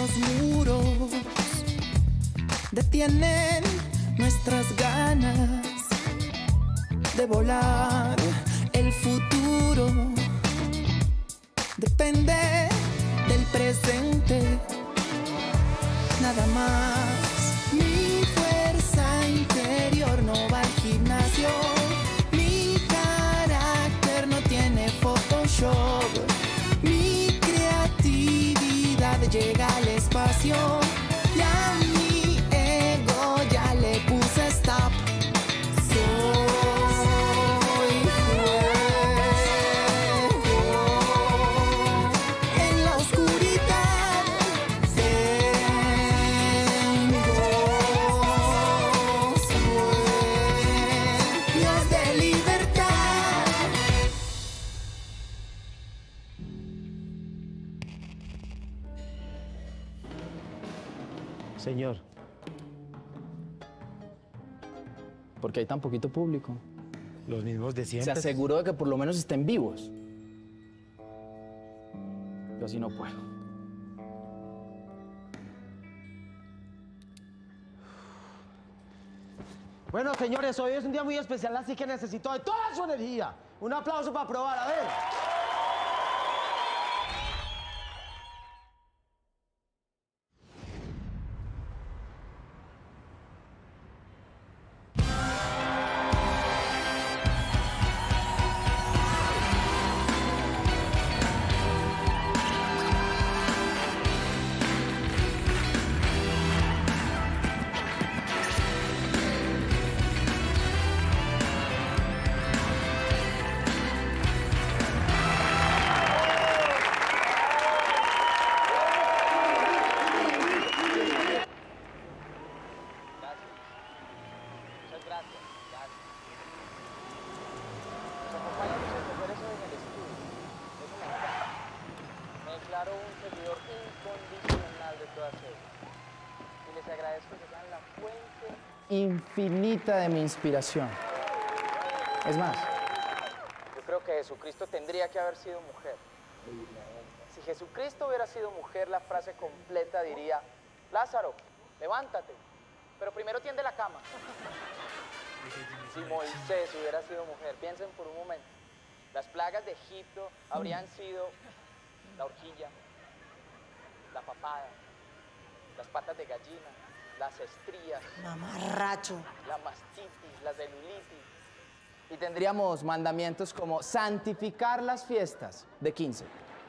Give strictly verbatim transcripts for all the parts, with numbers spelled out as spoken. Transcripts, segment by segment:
los muros detienen nuestras ganas de volar. El futuro depende del presente, nada más. Mi fuerza interior no va al gimnasio, mi carácter no tiene Photoshop, mi creatividad llega al espacio y a mi ego ya le puse stop. Señor, ¿por qué hay tan poquito público? Los mismos de siempre. Se aseguró de que por lo menos estén vivos. Yo así no puedo. Bueno, señores, hoy es un día muy especial, así que necesito de toda su energía. Un aplauso para probar, a ver. Un seguidor incondicional de todas ellas. Y les agradezco que sean la fuente infinita de mi inspiración. Es más, yo creo que Jesucristo tendría que haber sido mujer. Si Jesucristo hubiera sido mujer, la frase completa diría: Lázaro, levántate, pero primero tiende la cama. Si Moisés hubiera sido mujer, piensen por un momento, las plagas de Egipto habrían sido la horquilla, la papada, las patas de gallina, las estrías, mamarracho, la mastitis, la celulitis. y tendríamos mandamientos como santificar las fiestas de quince.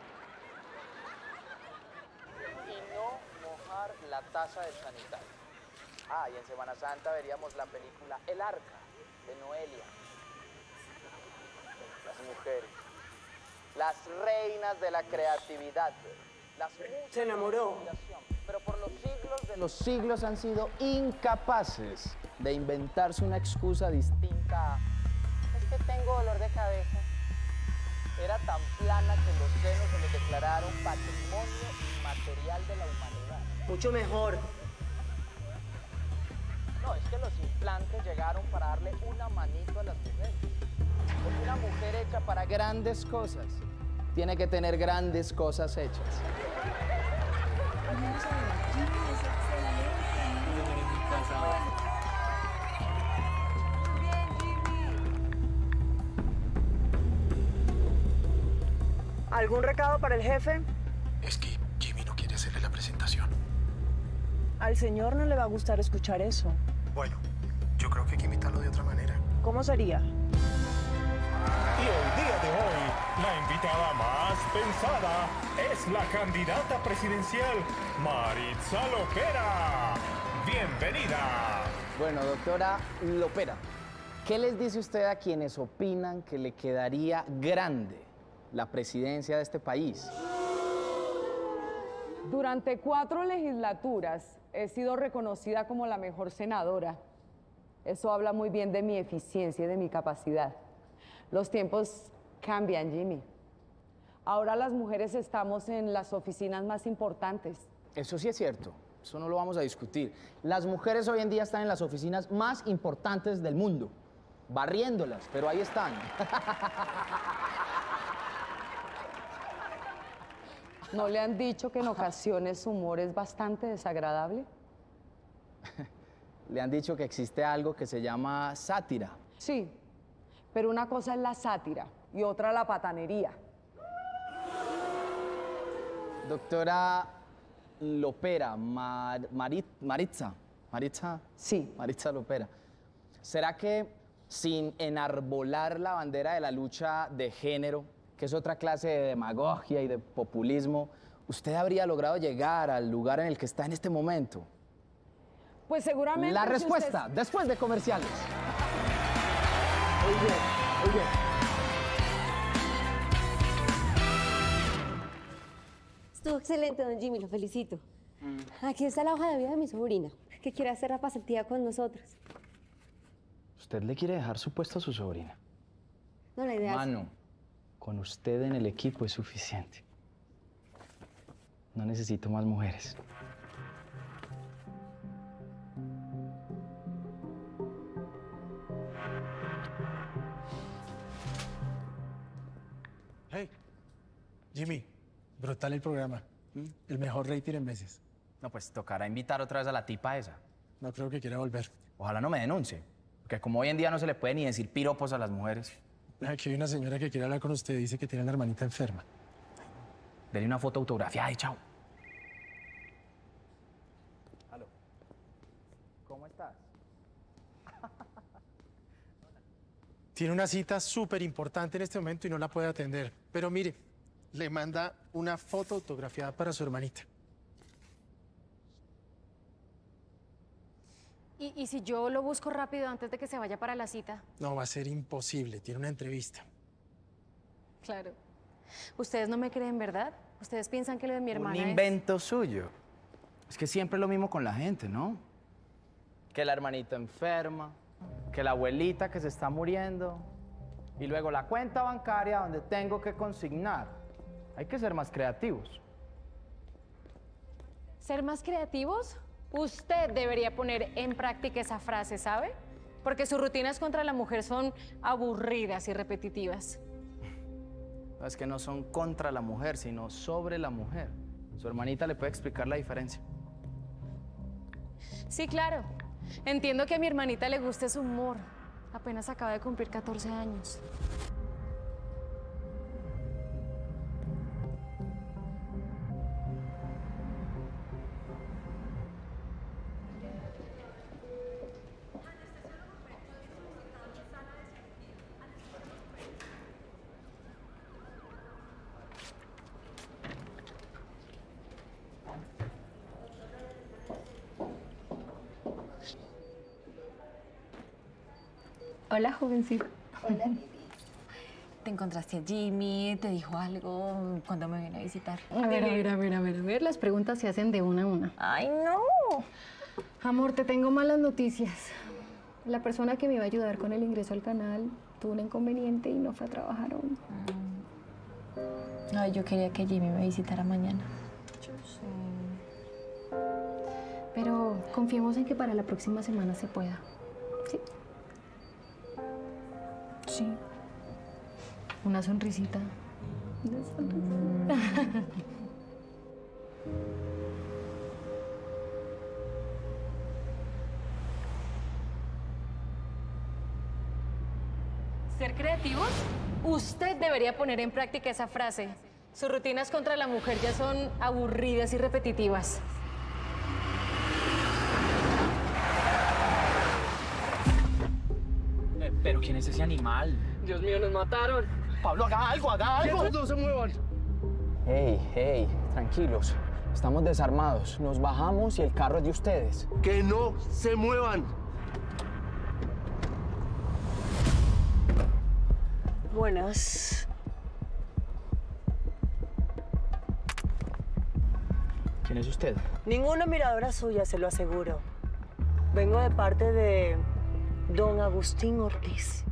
Y no mojar la taza del sanitario. Ah, y en Semana Santa veríamos la película El Arca, de Noelia. Las mujeres, las reinas de la creatividad, las se enamoró. Pero por los siglos de Los siglos han sido incapaces de inventarse una excusa distinta a: es que tengo dolor de cabeza. Era tan plana que los senos se les declararon patrimonio inmaterial de la humanidad. Mucho mejor. No, es que los implantes llegaron para darle una manito a las mujeres. Porque una mujer hecha para grandes cosas tiene que tener grandes cosas hechas. ¿Algún recado para el jefe? Es que Jimmy no quiere hacerle la presentación. Al señor no le va a gustar escuchar eso. Bueno, yo creo que hay que imitarlo de otra manera. ¿Cómo sería? Y el día de hoy, la invitada más pensada es la candidata presidencial Maritza Lopera. ¡Bienvenida! Bueno, doctora Lopera, ¿qué les dice usted a quienes opinan que le quedaría grande la presidencia de este país? Durante cuatro legislaturas he sido reconocida como la mejor senadora. Eso habla muy bien de mi eficiencia y de mi capacidad. Los tiempos cambian, Jimmy. Ahora las mujeres estamos en las oficinas más importantes. Eso sí es cierto, eso no lo vamos a discutir. Las mujeres hoy en día están en las oficinas más importantes del mundo, barriéndolas, pero ahí están. ¿No le han dicho que en ocasiones su humor es bastante desagradable? Le han dicho que existe algo que se llama sátira. Sí, pero una cosa es la sátira y otra la patanería. Doctora Lopera, Mar- Marit- Maritza, Maritza, Sí. Maritza Lopera, ¿será que sin enarbolar la bandera de la lucha de género, que es otra clase de demagogia y de populismo, usted habría logrado llegar al lugar en el que está en este momento? Pues seguramente... La si respuesta, usted- después de comerciales. Muy bien, muy bien. Estuvo excelente, don Jimmy, lo felicito. Aquí está la hoja de vida de mi sobrina, que quiere hacer la pasantía con nosotros. ¿Usted le quiere dejar su puesto a su sobrina? No, la idea es... Mano, con usted en el equipo es suficiente. No necesito más mujeres. Hey, Jimmy, brutal el programa. El mejor rating en meses. No, pues tocará invitar otra vez a la tipa esa. No creo que quiera volver. Ojalá no me denuncie. Porque como hoy en día no se le puede ni decir piropos a las mujeres. Aquí hay una señora que quiere hablar con usted. Dice que tiene una hermanita enferma. Dele una foto autografiada y chao. Aló. ¿Cómo estás? Tiene una cita súper importante en este momento y no la puede atender. Pero mire, le manda una foto autografiada para su hermanita. ¿Y, y si yo lo busco rápido antes de que se vaya para la cita? No, va a ser imposible. Tiene una entrevista. Claro. ¿Ustedes no me creen, verdad? ¿Ustedes piensan que lo de mi hermana Un es...? invento suyo. Es que siempre es lo mismo con la gente, ¿no? Que la hermanita enferma, que la abuelita que se está muriendo, y luego la cuenta bancaria donde tengo que consignar. Hay que ser más creativos. ¿Ser más creativos? Usted debería poner en práctica esa frase, ¿sabe? Porque sus rutinas contra la mujer son aburridas y repetitivas. Es que no son contra la mujer, sino sobre la mujer. Su hermanita le puede explicar la diferencia. Sí, claro. Entiendo que a mi hermanita le guste su humor. Apenas acaba de cumplir catorce años. Hola, jovencito. Hola, Lili. ¿Te encontraste a Jimmy? ¿Te dijo algo cuando me viene a visitar? A ver, a ver, a ver, a ver, a ver. Las preguntas se hacen de una a una. ¡Ay, no! Amor, te tengo malas noticias. La persona que me iba a ayudar con el ingreso al canal tuvo un inconveniente y no fue a trabajar hoy. Ay, yo quería que Jimmy me visitara mañana. Yo sé. Pero confiemos en que para la próxima semana se pueda. ¿Sí? Sí. Una sonrisita. Una sonrisita. ¿Ser creativos? Usted debería poner en práctica esa frase. Sus rutinas contra la mujer ya son aburridas y repetitivas. Eh, ¿Pero quién es ese animal? Dios mío, nos mataron. Pablo, haga algo, haga algo. ¡Quietos, no se muevan! Hey, hey, tranquilos. Estamos desarmados. Nos bajamos y el carro es de ustedes. ¡Que no se muevan! Buenas. ¿Quién es usted? Ninguna miradora suya, se lo aseguro. Vengo de parte de don Agustín Ortiz.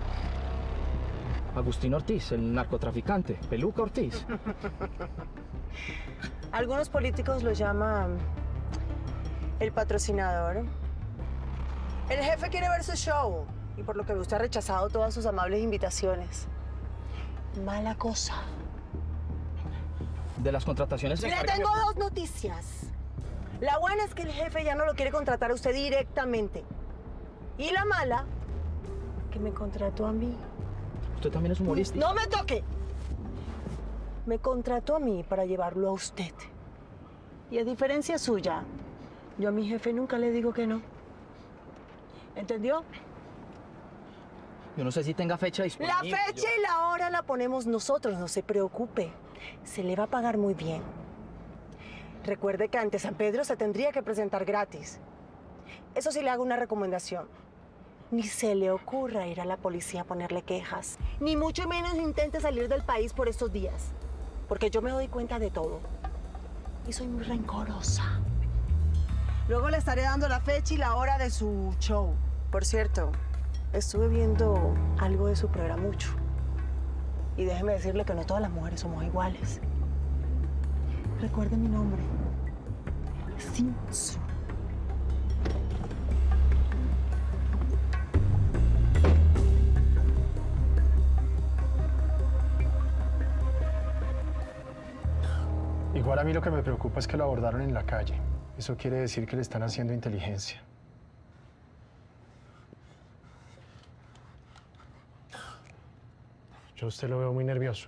Agustín Ortiz, el narcotraficante. Peluca Ortiz. Algunos políticos lo llaman el patrocinador. El jefe quiere ver su show y por lo que usted ha rechazado todas sus amables invitaciones. Mala cosa. de las contrataciones... Le tengo dos noticias. La buena es que el jefe ya no lo quiere contratar a usted directamente. Y la mala, que me contrató a mí. Usted también es humorista. ¡No me toque! Me contrató a mí para llevarlo a usted. Y a diferencia suya, yo a mi jefe nunca le digo que no. ¿Entendió? Yo no sé si tenga fecha disponible. La fecha y la hora la ponemos nosotros, no se preocupe. Se le va a pagar muy bien. Recuerde que ante San Pedro se tendría que presentar gratis. Eso sí le hago una recomendación. Ni se le ocurra ir a la policía a ponerle quejas. Ni mucho menos intente salir del país por estos días. Porque yo me doy cuenta de todo. Y soy muy rencorosa. Luego le estaré dando la fecha y la hora de su show. Por cierto, estuve viendo algo de su programa mucho. Y déjeme decirle que no todas las mujeres somos iguales. Recuerde mi nombre. Sinsu. Igual a mí lo que me preocupa es que lo abordaron en la calle. Eso quiere decir que le están haciendo inteligencia. Yo a usted lo veo muy nervioso.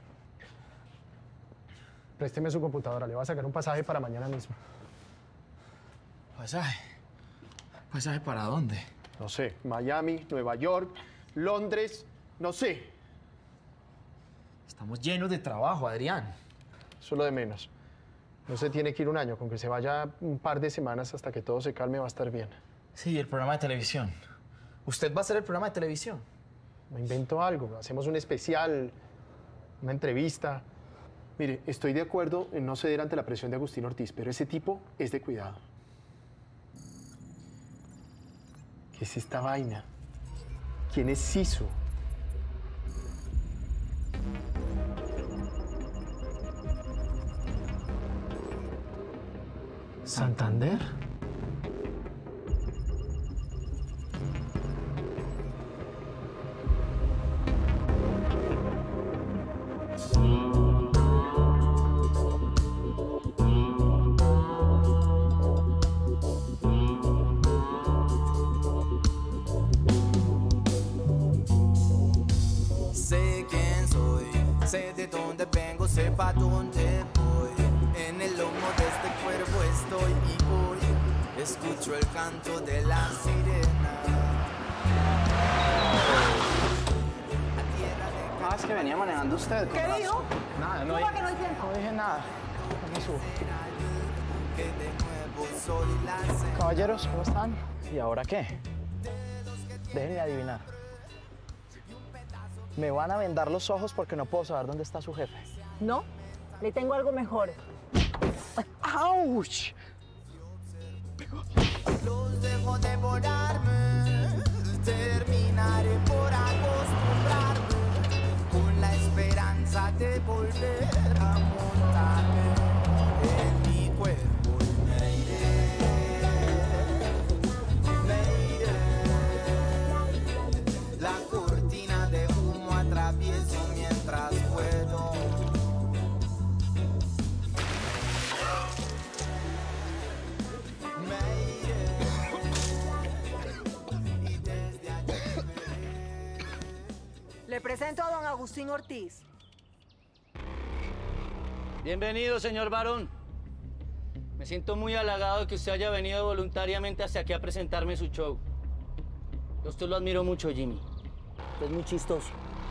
Présteme su computadora, le voy a sacar un pasaje para mañana mismo. ¿Pasaje? ¿Pasaje para dónde? No sé, Miami, Nueva York, Londres, no sé. Estamos llenos de trabajo, Adrián. Eso es lo de menos. No se tiene que ir un año, con que se vaya un par de semanas hasta que todo se calme va a estar bien. Sí, el programa de televisión. ¿Usted va a hacer el programa de televisión? Me invento algo, hacemos un especial, una entrevista. Mire, estoy de acuerdo en no ceder ante la presión de Agustín Ortiz, pero ese tipo es de cuidado. ¿Qué es esta vaina? ¿Quién es Sisu? ¿Santander? Sé quién soy, sé de dónde vengo, sé pa' dónde voy. En el lomo de este cuerpo estoy y hoy escucho el canto de la sirena. Ah, es que venía manejando usted. ¿Qué dijo? Nada, no, ¿Cómo dije, que no hay tiempo? no dije nada. No me subo. Que de nuevo soy la sed. Caballeros, ¿cómo están? ¿Y ahora qué? Déjenme adivinar. Me van a vendar los ojos porque no puedo saber dónde está su jefe. No, le tengo algo mejor. ¡Auch! Los dejo devorarme, terminaré por acostumbrarme con la esperanza de volver a montarme en mi cuerpo y me iré, me iré. La cortina de humo atravieso mientras puedo. Le presento a don Agustín Ortiz. Bienvenido, señor varón. Me siento muy halagado de que usted haya venido voluntariamente hasta aquí a presentarme su show. Yo a usted lo admiro mucho, Jimmy. Usted es muy chistoso.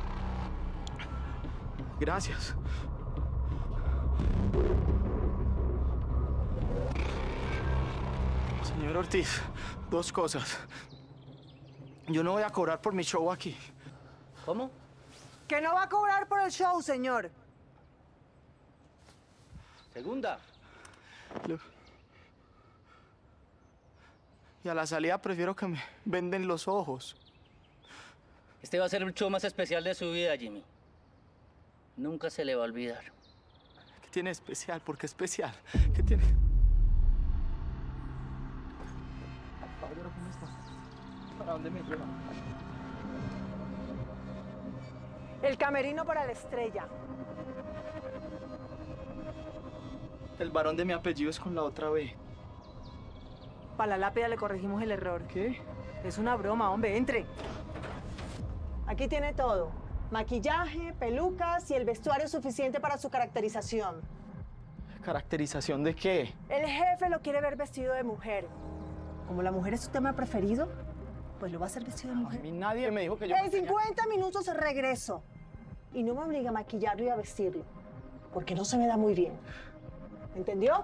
Gracias. Señor Ortiz, dos cosas. Yo no voy a cobrar por mi show aquí. ¿Cómo? Que no va a cobrar por el show, señor. Segunda. Lo- Y a la salida prefiero que me venden los ojos. Este va a ser el show más especial de su vida, Jimmy. Nunca se le va a olvidar. ¿Qué tiene especial? ¿Por qué especial? ¿Qué tiene? Caballero, ¿cómo está? ¿Para dónde me lleva? El camerino para la estrella. El varón de mi apellido es con la otra B. Para la lápida le corregimos el error. ¿Qué? Es una broma, hombre, entre. Aquí tiene todo. Maquillaje, pelucas y el vestuario suficiente para su caracterización. ¿Caracterización de qué? El jefe lo quiere ver vestido de mujer. Como la mujer es su tema preferido, pues lo va a hacer vestido de mujer. A mí nadie me dijo que yo... En cincuenta minutos regreso. Y no me obliga a maquillarlo y a vestirlo, porque no se me da muy bien. ¿Entendió?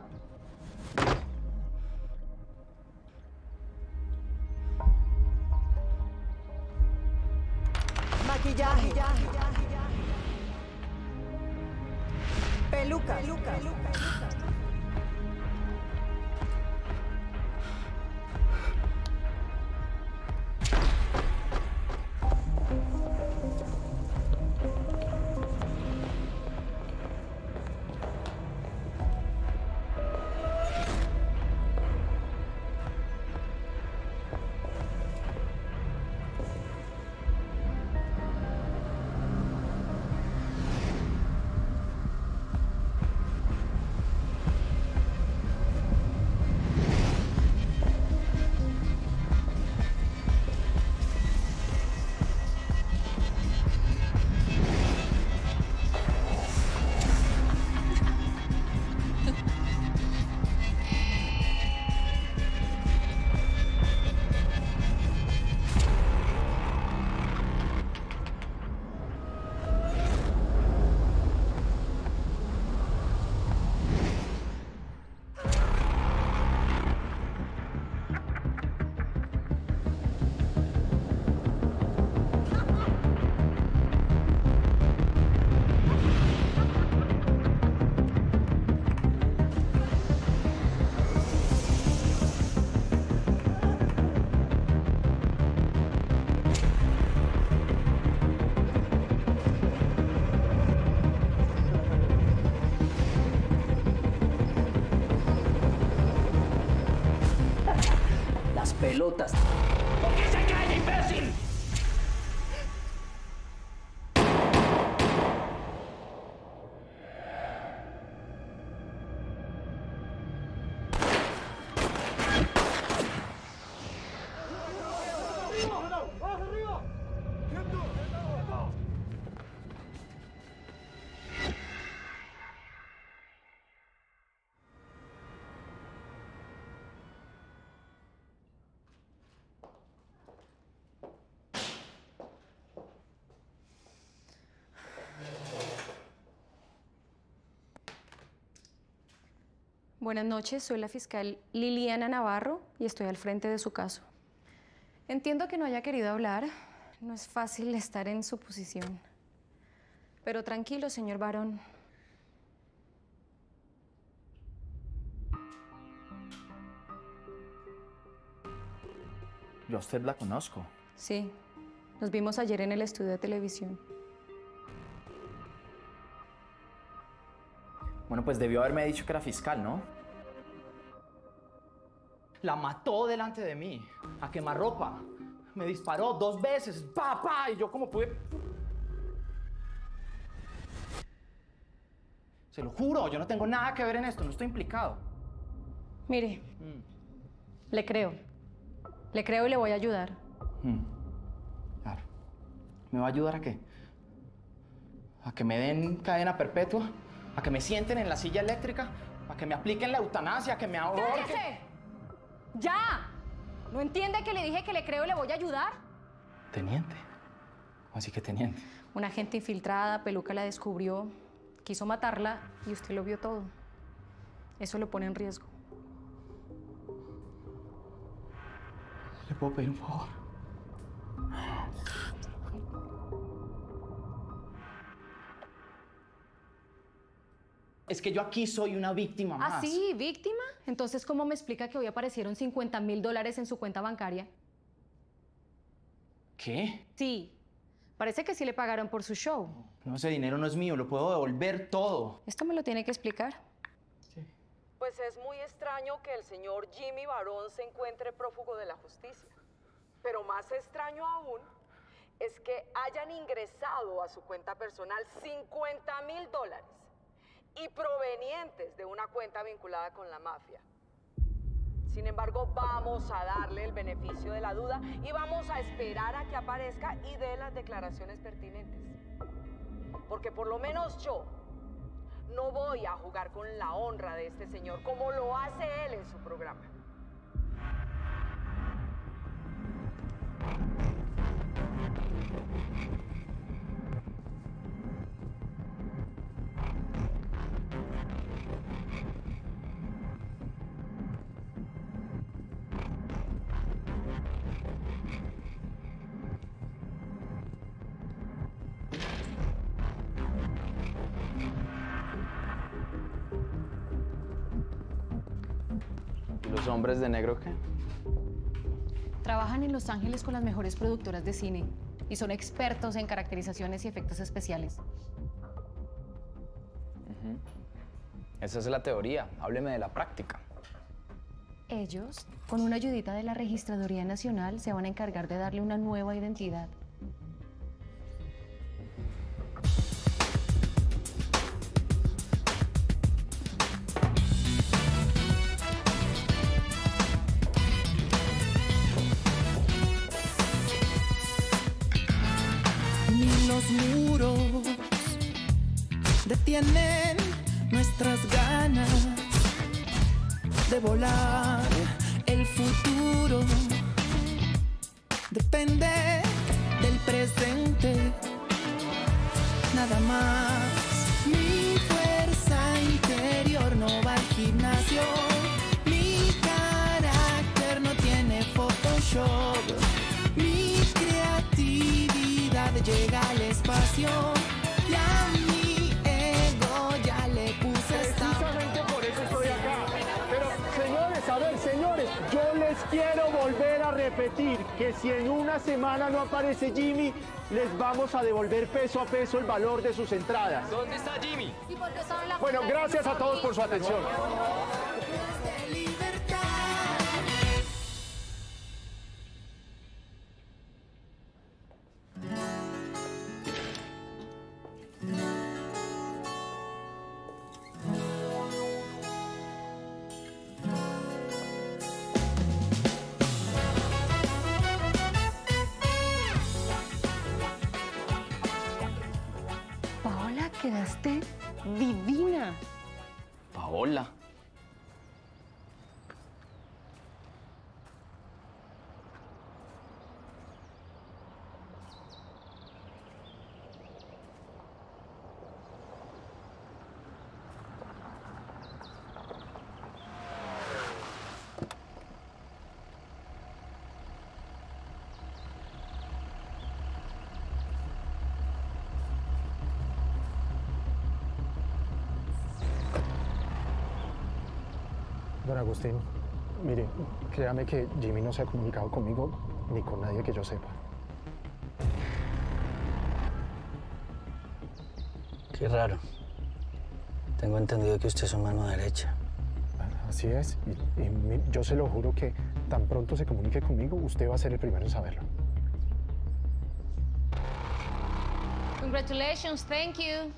Maquillaje. Peluca. Peluca. Pelotas. ¿Por qué se calla, imbécil? Buenas noches, soy la fiscal Liliana Navarro y estoy al frente de su caso. Entiendo que no haya querido hablar, no es fácil estar en su posición. Pero tranquilo, señor Barón. Yo a usted la conozco. Sí, nos vimos ayer en el estudio de televisión. Bueno, pues debió haberme dicho que era fiscal, ¿no? La mató delante de mí, a quemarropa. Me disparó dos veces, pa, pa, y yo como pude... Se lo juro, yo no tengo nada que ver en esto, no estoy implicado. Mire, mm. le creo. Le creo y le voy a ayudar. Mm. Claro. ¿Me va a ayudar a qué? ¿A que me den cadena perpetua? ¿A que me sienten en la silla eléctrica? ¿A que me apliquen la eutanasia? ¿A que me ahorquen? ¡Cállese! ¡Ya! ¿No entiende que le dije que le creo y le voy a ayudar? Teniente. Así que teniente. Una agente infiltrada, Peluca la descubrió, quiso matarla y usted lo vio todo. Eso lo pone en riesgo. ¿Le puedo pedir un favor? Es que yo aquí soy una víctima más. ¿Ah, sí? ¿Víctima? Entonces, ¿cómo me explica que hoy aparecieron cincuenta mil dólares en su cuenta bancaria? ¿Qué? Sí. Parece que sí le pagaron por su show. No, ese dinero no es mío, lo puedo devolver todo. Esto me lo tiene que explicar. Sí. Pues es muy extraño que el señor Jimmy Barón se encuentre prófugo de la justicia. Pero más extraño aún es que hayan ingresado a su cuenta personal cincuenta mil dólares. y provenientes de una cuenta vinculada con la mafia. Sin embargo, vamos a darle el beneficio de la duda y vamos a esperar a que aparezca y dé las declaraciones pertinentes. Porque por lo menos yo no voy a jugar con la honra de este señor como lo hace él en su programa. ¿Y los hombres de negro qué? Trabajan en Los Ángeles con las mejores productoras de cine y son expertos en caracterizaciones y efectos especiales. Uh-huh. Esa es la teoría. Hábleme de la práctica. Ellos, con una ayudita de la Registraduría Nacional, se van a encargar de darle una nueva identidad. Los muros detienen nuestras ganas de volar. El futuro depende del presente, nada más. Mi fuerza interior no va al gimnasio, mi carácter no tiene Photoshop, mi creatividad llega al espacio y a mi ego ya le puse esta. Precisamente por eso estoy acá. Pero, señores, a ver, señores, yo les quiero volver a repetir que si en una semana no aparece Jimmy, les vamos a devolver peso a peso el valor de sus entradas. ¿Dónde está Jimmy? Bueno, gracias a todos por su atención. Paola, quedaste divina. Paola. Don Agustín, mire, créame que Jimmy no se ha comunicado conmigo ni con nadie que yo sepa. Qué raro. Tengo entendido que usted es su mano derecha. Así es, y, y mi- yo se lo juro que tan pronto se comunique conmigo, usted va a ser el primero en saberlo. Congratulations, thank you.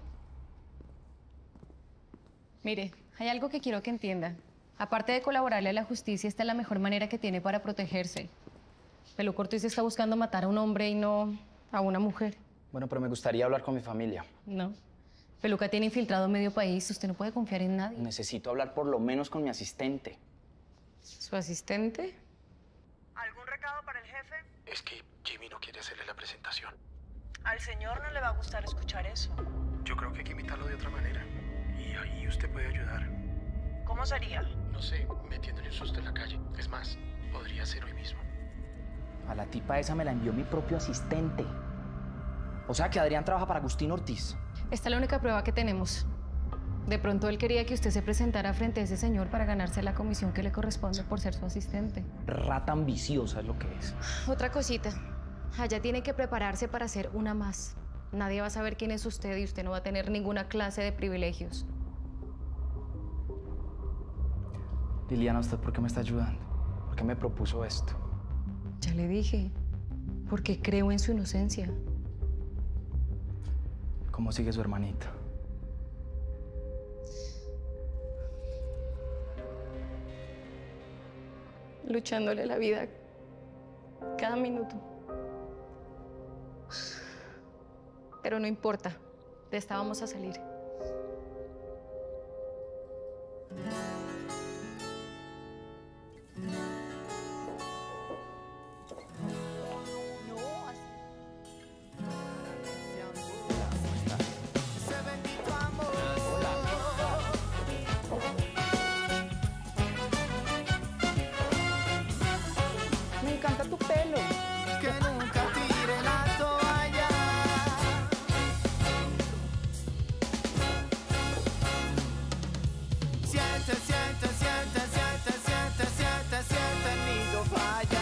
Mire, hay algo que quiero que entienda. Aparte de colaborarle a la justicia, esta es la mejor manera que tiene para protegerse. Peluca Ortiz está buscando matar a un hombre y no a una mujer. Bueno, pero me gustaría hablar con mi familia. No. Peluca tiene infiltrado medio país. Usted no puede confiar en nadie. Necesito hablar por lo menos con mi asistente. ¿Su asistente? ¿Algún recado para el jefe? Es que Jimmy no quiere hacerle la presentación. Al señor no le va a gustar escuchar eso. Yo creo que hay que imitarlo de otra manera. Y ahí usted puede ayudar. ¿Cómo sería? No sé, metiéndole un susto en la calle. Es más, podría ser hoy mismo. A la tipa esa me la envió mi propio asistente. O sea que Adrián trabaja para Agustín Ortiz. Esta es la única prueba que tenemos. De pronto él quería que usted se presentara frente a ese señor para ganarse la comisión que le corresponde por ser su asistente. Rata ambiciosa es lo que es. Otra cosita. Allá tiene que prepararse para ser una más. Nadie va a saber quién es usted y usted no va a tener ninguna clase de privilegios. Liliana, ¿usted por qué me está ayudando? ¿Por qué me propuso esto? Ya le dije, porque creo en su inocencia. ¿Cómo sigue su hermanita? luchándole la vida cada minuto. Pero no importa, de esta vamos a salir. Me encanta tu pelo. Que nunca tire la toalla. Siente, siente, siente, siente, siente, siente, siente, ni lo fallas.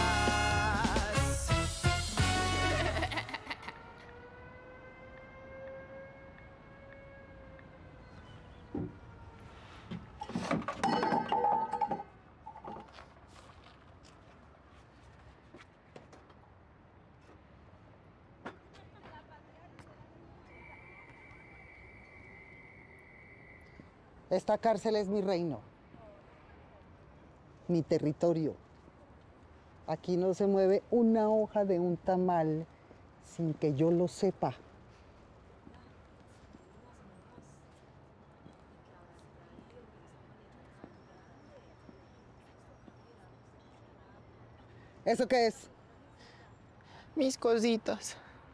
Esta cárcel es mi reino, mi territorio. Aquí no se mueve una hoja de un tamal sin que yo lo sepa. ¿Eso qué es? Mis cositas.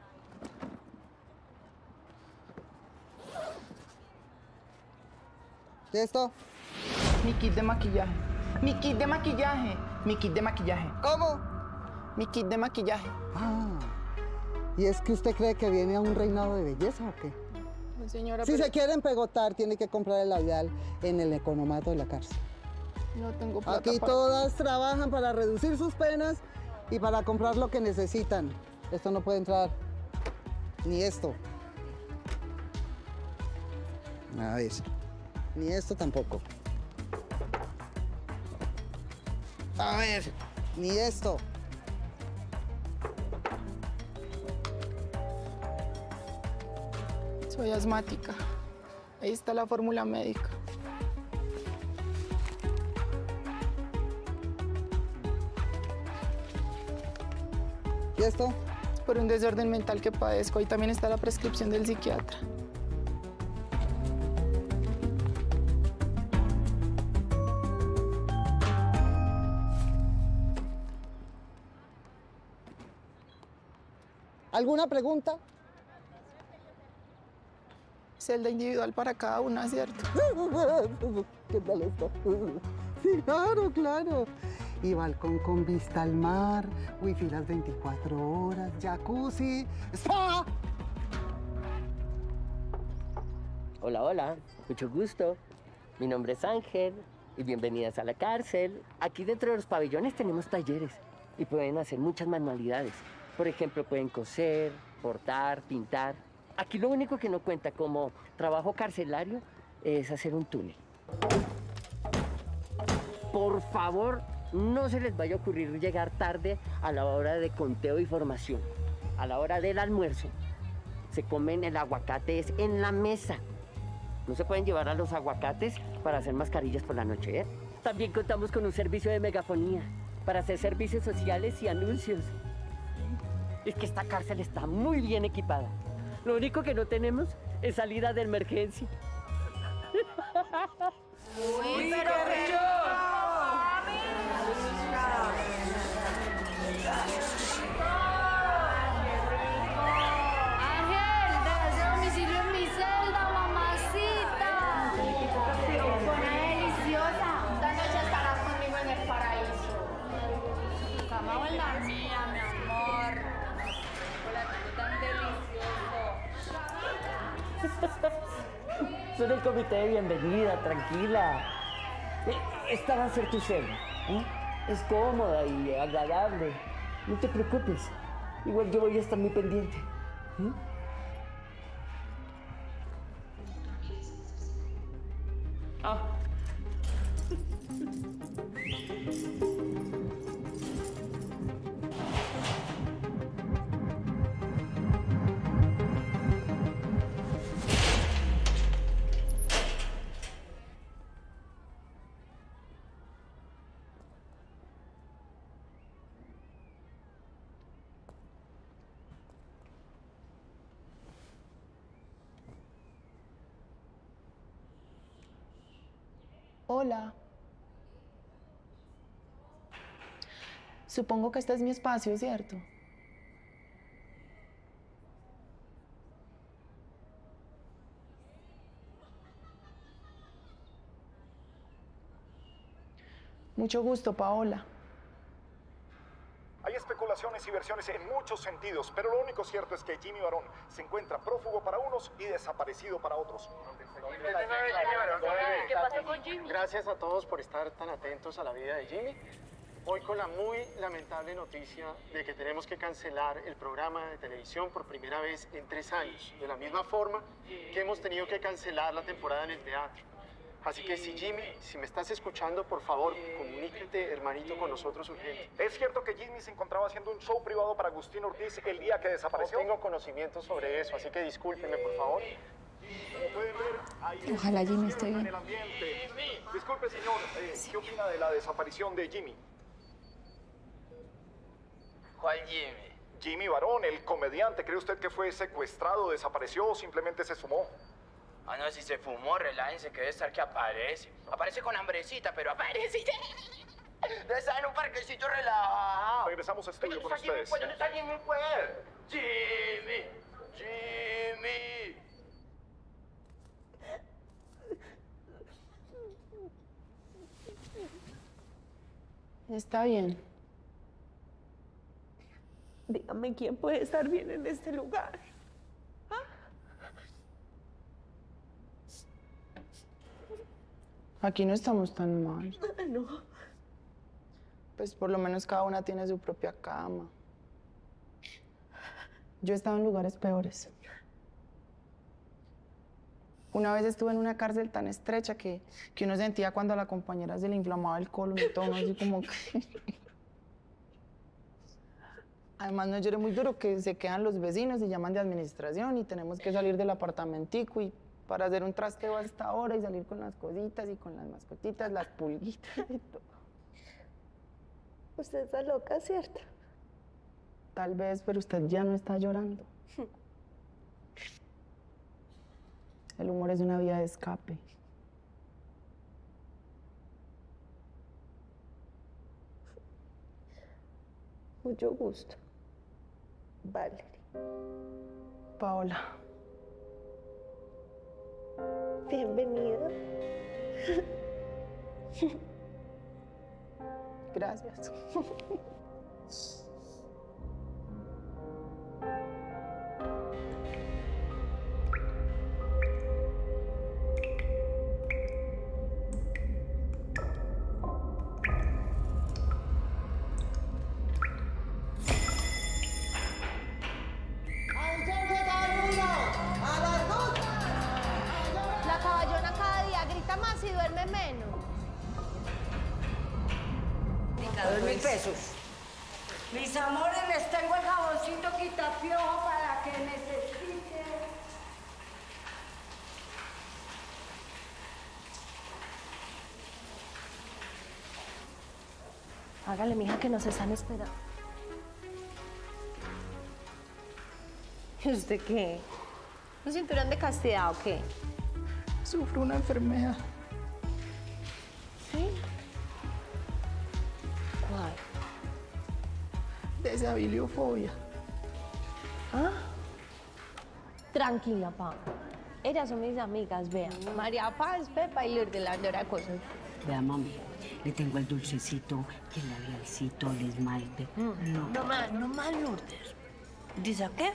¿Y esto? Mi kit de maquillaje. Mi kit de maquillaje. Mi kit de maquillaje. ¿Cómo? Mi kit de maquillaje. Ah, ¿y es que usted cree que viene a un reinado de belleza o qué? Pues, señora, Si pero se quieren pegotar, tiene que comprar el labial en el economato de la cárcel. no tengo plata Aquí para... todas trabajan para reducir sus penas y para comprar lo que necesitan. Esto no puede entrar, ni esto. A ver, ni esto tampoco. A ver, ni esto. Soy asmática. Ahí está la fórmula médica. ¿Y esto? Por un desorden mental que padezco. Ahí también está la prescripción del psiquiatra. ¿Alguna pregunta? Celda individual para cada una, ¿cierto? ¿Qué tal esto? Sí, claro, claro. Y balcón con vista al mar, wifi las veinticuatro horas, jacuzzi, spa. Hola, hola, mucho gusto. Mi nombre es Ángel y bienvenidas a la cárcel. Aquí dentro de los pabellones tenemos talleres y pueden hacer muchas manualidades. Por ejemplo, pueden coser, bordar, pintar. Aquí lo único que no cuenta como trabajo carcelario es hacer un túnel. Por favor, no se les vaya a ocurrir llegar tarde a la hora de conteo y formación. A la hora del almuerzo, se comen el aguacate es en la mesa. No se pueden llevar a los aguacates para hacer mascarillas por la noche, ¿eh? También contamos con un servicio de megafonía para hacer servicios sociales y anuncios. Es que esta cárcel está muy bien equipada. Lo único que no tenemos es salida de emergencia. ¡Uy, pero qué Ángel, dejaste domicilio en mi celda, mamacita. Buena deliciosa. Esta noche estarás conmigo en el paraíso. Tu cama o en la mía, mi amor. Hola, tú tan delicioso. Soy del comité de bienvenida, tranquila. Esta va a ser tu celda, ¿eh? Es cómoda y agradable. No te preocupes. Igual yo voy a estar muy pendiente. ¿Eh? Ah. Hola. Supongo que este es mi espacio, ¿cierto? Mucho gusto, Paola. Hay especulaciones y versiones en muchos sentidos, pero lo único cierto es que Jimmy Barón se encuentra prófugo para unos y desaparecido para otros. ¿Qué pasó con Jimmy? Gracias a todos por estar tan atentos a la vida de Jimmy. Hoy con la muy lamentable noticia de que tenemos que cancelar el programa de televisión por primera vez en tres años, de la misma forma que hemos tenido que cancelar la temporada en el teatro. Así que si Jimmy, si me estás escuchando, por favor, comuníquete, hermanito, con nosotros urgente. ¿Es cierto que Jimmy se encontraba haciendo un show privado para Agustín Ortiz el día que desapareció? No tengo conocimiento sobre eso, así que discúlpenme, por favor. Como pueden ver, hay Ojalá Jimmy esté en bien. el ambiente. Disculpe, señor, eh, ¿qué opina de la desaparición de Jimmy? ¿Cuál Jimmy? Jimmy Barón, el comediante. ¿Cree usted que fue secuestrado, desapareció o simplemente se sumó? Ah, no, si se fumó, relájense, que debe estar que aparece. Aparece con hambrecita, pero aparece. Debe estar en un parquecito relajado. Regresamos a estudio con ¿Dónde ustedes. está Jimmy, pues? Jimmy, Jimmy. Está bien. Dígame quién puede estar bien en este lugar. Aquí no estamos tan mal. No. Pues por lo menos cada una tiene su propia cama. Yo he estado en lugares peores. Una vez estuve en una cárcel tan estrecha que, que uno sentía cuando a la compañera se le inflamaba el colon y todo, ¿no? Así como que... Además, no lloré muy duro, que se quedan los vecinos y llaman de administración y tenemos que salir del apartamentico y para hacer un trasteo hasta ahora y salir con las cositas y con las mascotitas, las pulguitas y todo. Usted está loca, ¿cierto? Tal vez, pero usted ya no está llorando. El humor es una vía de escape. Mucho gusto. Valerie. Paola. Bienvenida. Gracias. La caballona cada día grita más y duerme menos. Dos mil pesos. Mis amores, les tengo el jaboncito quitapiojo para que necesiten. Hágale, mija, que nos están esperando. ¿Y usted qué? ¿Un cinturón de castidad o qué? Sufro una enfermedad. ¿Sí? ¿Cuál? Desabiliofobia. ¿Ah? Tranquila, Pam. Ellas son mis amigas, vean. María Paz, Pepa y Lourdes, la Dora Cosas. Vea, mami, le tengo el dulcecito, el labialcito, el esmalte. No. No más, no más, Lourdes. ¿Dice qué?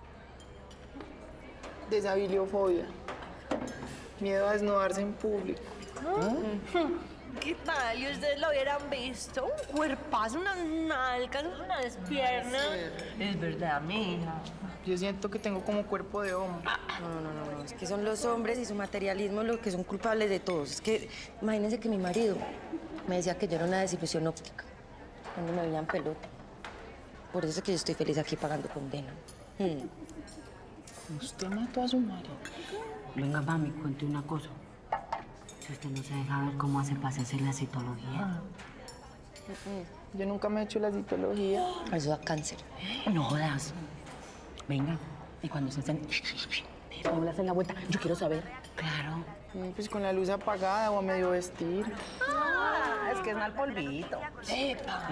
Desabiliofobia. Miedo a desnudarse en público. ¿Qué tal? ¿Y ustedes lo hubieran visto? Un cuerpazo, unas nalgas, unas piernas. Es verdad, mija. Yo siento que tengo como cuerpo de hombre. No, no, no, no, es que son los hombres y su materialismo los que son culpables de todos. Es que imagínense que mi marido me decía que yo era una desilusión óptica cuando me veían pelota. Por eso es que yo estoy feliz aquí pagando condena. Hmm. Usted mató a su marido. Venga, mami, cuente una cosa. Si usted no se deja ver cómo hace para hacerse la citología. Yo nunca me he hecho la citología. Eso da cáncer. No jodas. Venga, y cuando se hacen... ¿Cómo le hacen la vuelta? Yo quiero saber. Claro. Sí, pues con la luz apagada o a medio vestir. Ah, es que es mal polvito. Epa.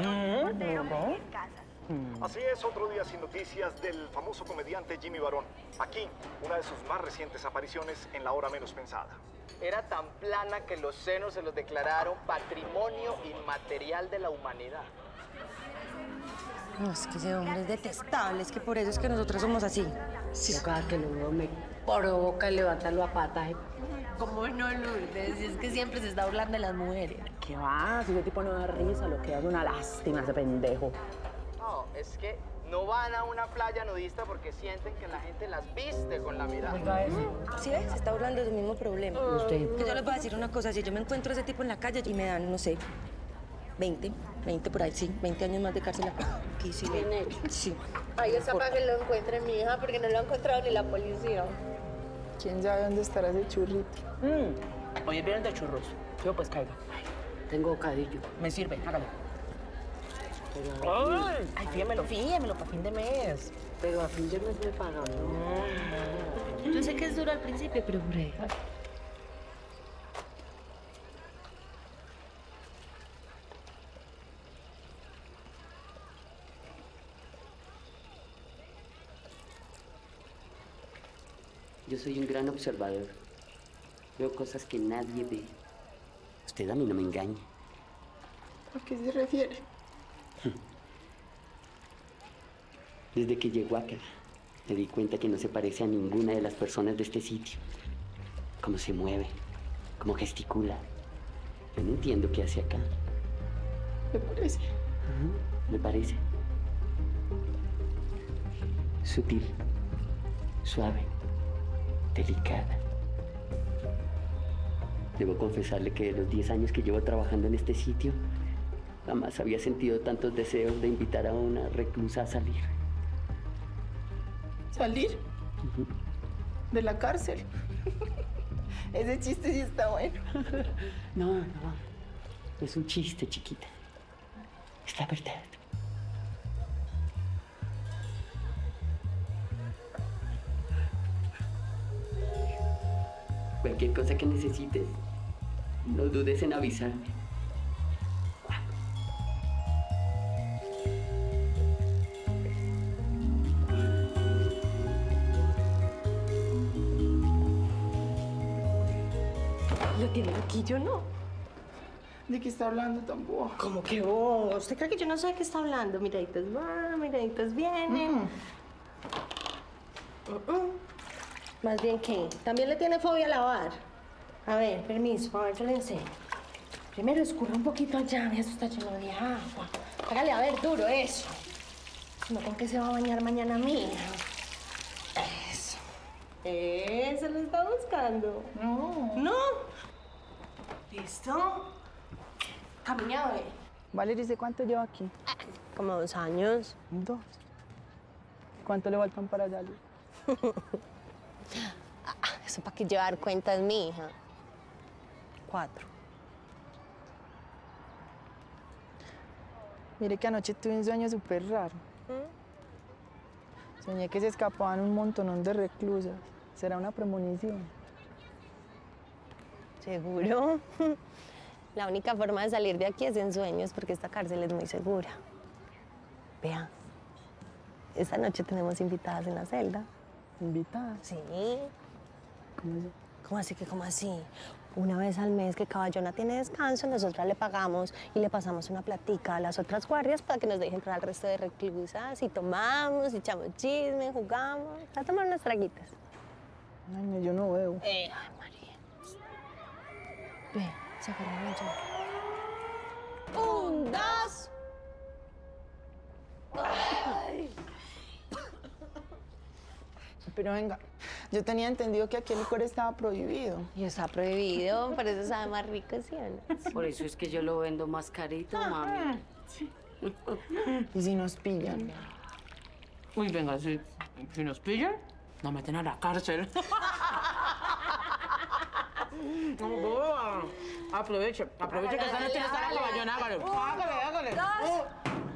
Así es, otro día sin noticias del famoso comediante Jimmy Barón. Aquí, una de sus más recientes apariciones en La Hora Menos Pensada. Era tan plana que los senos se los declararon patrimonio inmaterial de la humanidad. No, es que ese hombre es detestable, es que por eso es que nosotros somos así. Sí. Yo cada que lo veo me provoca levantarlo a patas. ¿Cómo no, Lourdes? Es que siempre se está burlando de las mujeres. ¿Qué va? Si ese tipo no da risa, lo que da es una lástima ese pendejo. No, es que no van a una playa nudista porque sienten que la gente las viste con la mirada. ¿Sí ves? Se está burlando de su mismo problema. Usted. Que yo les voy a decir una cosa, si yo me encuentro a ese tipo en la calle y me dan, no sé, veinte, veinte por ahí, sí, veinte años más de cárcel aquí, sí. Bien hecho. Sí. Ay, es capaz que lo encuentre mi hija porque no lo ha encontrado ni la policía. ¿Quién sabe dónde estará ese churrito? Mm. Hoy es viernes de churros. Yo pues caiga. Tengo bocadillo. Me sirve, hágalo. Pero Ay, ay, fíjemelo, fíjemelo para fin de mes. Pero a fin de mes me pagan, ¿no? Yo sé que es duro al principio, pero breve. Yo soy un gran observador. Veo cosas que nadie ve. Usted a mí no me engaña. ¿A qué se refiere? Desde que llegó acá, me di cuenta que no se parece a ninguna de las personas de este sitio. Cómo se mueve, cómo gesticula. Yo no entiendo qué hace acá. ¿Me parece? Uh-huh. ¿Me parece? Sutil, suave, delicada. Debo confesarle que de los diez años que llevo trabajando en este sitio, jamás había sentido tantos deseos de invitar a una reclusa a salir. ¿Salir? Uh-huh. ¿De la cárcel? Ese chiste sí está bueno. No, no. No es un chiste, chiquita. Es la verdad. Cualquier cosa que necesites, no dudes en avisarme. Lo tiene loquillo, ¿no? ¿De qué está hablando tan bobo? ¿Cómo que bobo? ¿Usted cree que yo no sé de qué está hablando? Miraditos van, miraditos vienen. Mm. Uh -uh. Más bien que también le tiene fobia a lavar. A ver, permiso, a ver, yo le enseño. Primero escurra un poquito allá, mira, eso está lleno de agua. Hágale a ver duro eso. No, ¿con qué se va a bañar mañana mía? Eso. Eso lo está buscando. No. ¿No? ¿Listo? Camine a ver. Valeria, ¿de cuánto lleva aquí? Como dos años. Dos. ¿Cuánto le faltan para allá? Eso para que llevar cuentas, mi hija. Cuatro. Mire que anoche tuve un sueño súper raro. ¿Mm? Soñé que se escapaban un montonón de reclusas. ¿Será una premonición? ¿Seguro? La única forma de salir de aquí es en sueños, porque esta cárcel es muy segura. Vea, esta noche tenemos invitadas en la celda. ¿Invitadas? Sí. ¿Cómo así? ¿Cómo así que cómo así? Una vez al mes que Caballona tiene descanso, nosotras le pagamos y le pasamos una platica a las otras guardias para que nos dejen entrar al resto de reclusas y tomamos, y echamos chisme, jugamos, a tomar unas traguitas. Ay, no, yo no veo. Eh, ay, María. Ve, se agarraron allá. Un, dos. Ay. Pero venga, yo tenía entendido que aquí el licor estaba prohibido. Y está prohibido, por eso sabe más rico, ¿sí o no? Por eso es que yo lo vendo más carito, mami. Sí. ¿Y si nos pillan? Uy, venga, si, si nos pillan, nos meten a la cárcel. Aproveche, aproveche que esta noche no está la Caballona, hágale. Hágale, hágale. Dos.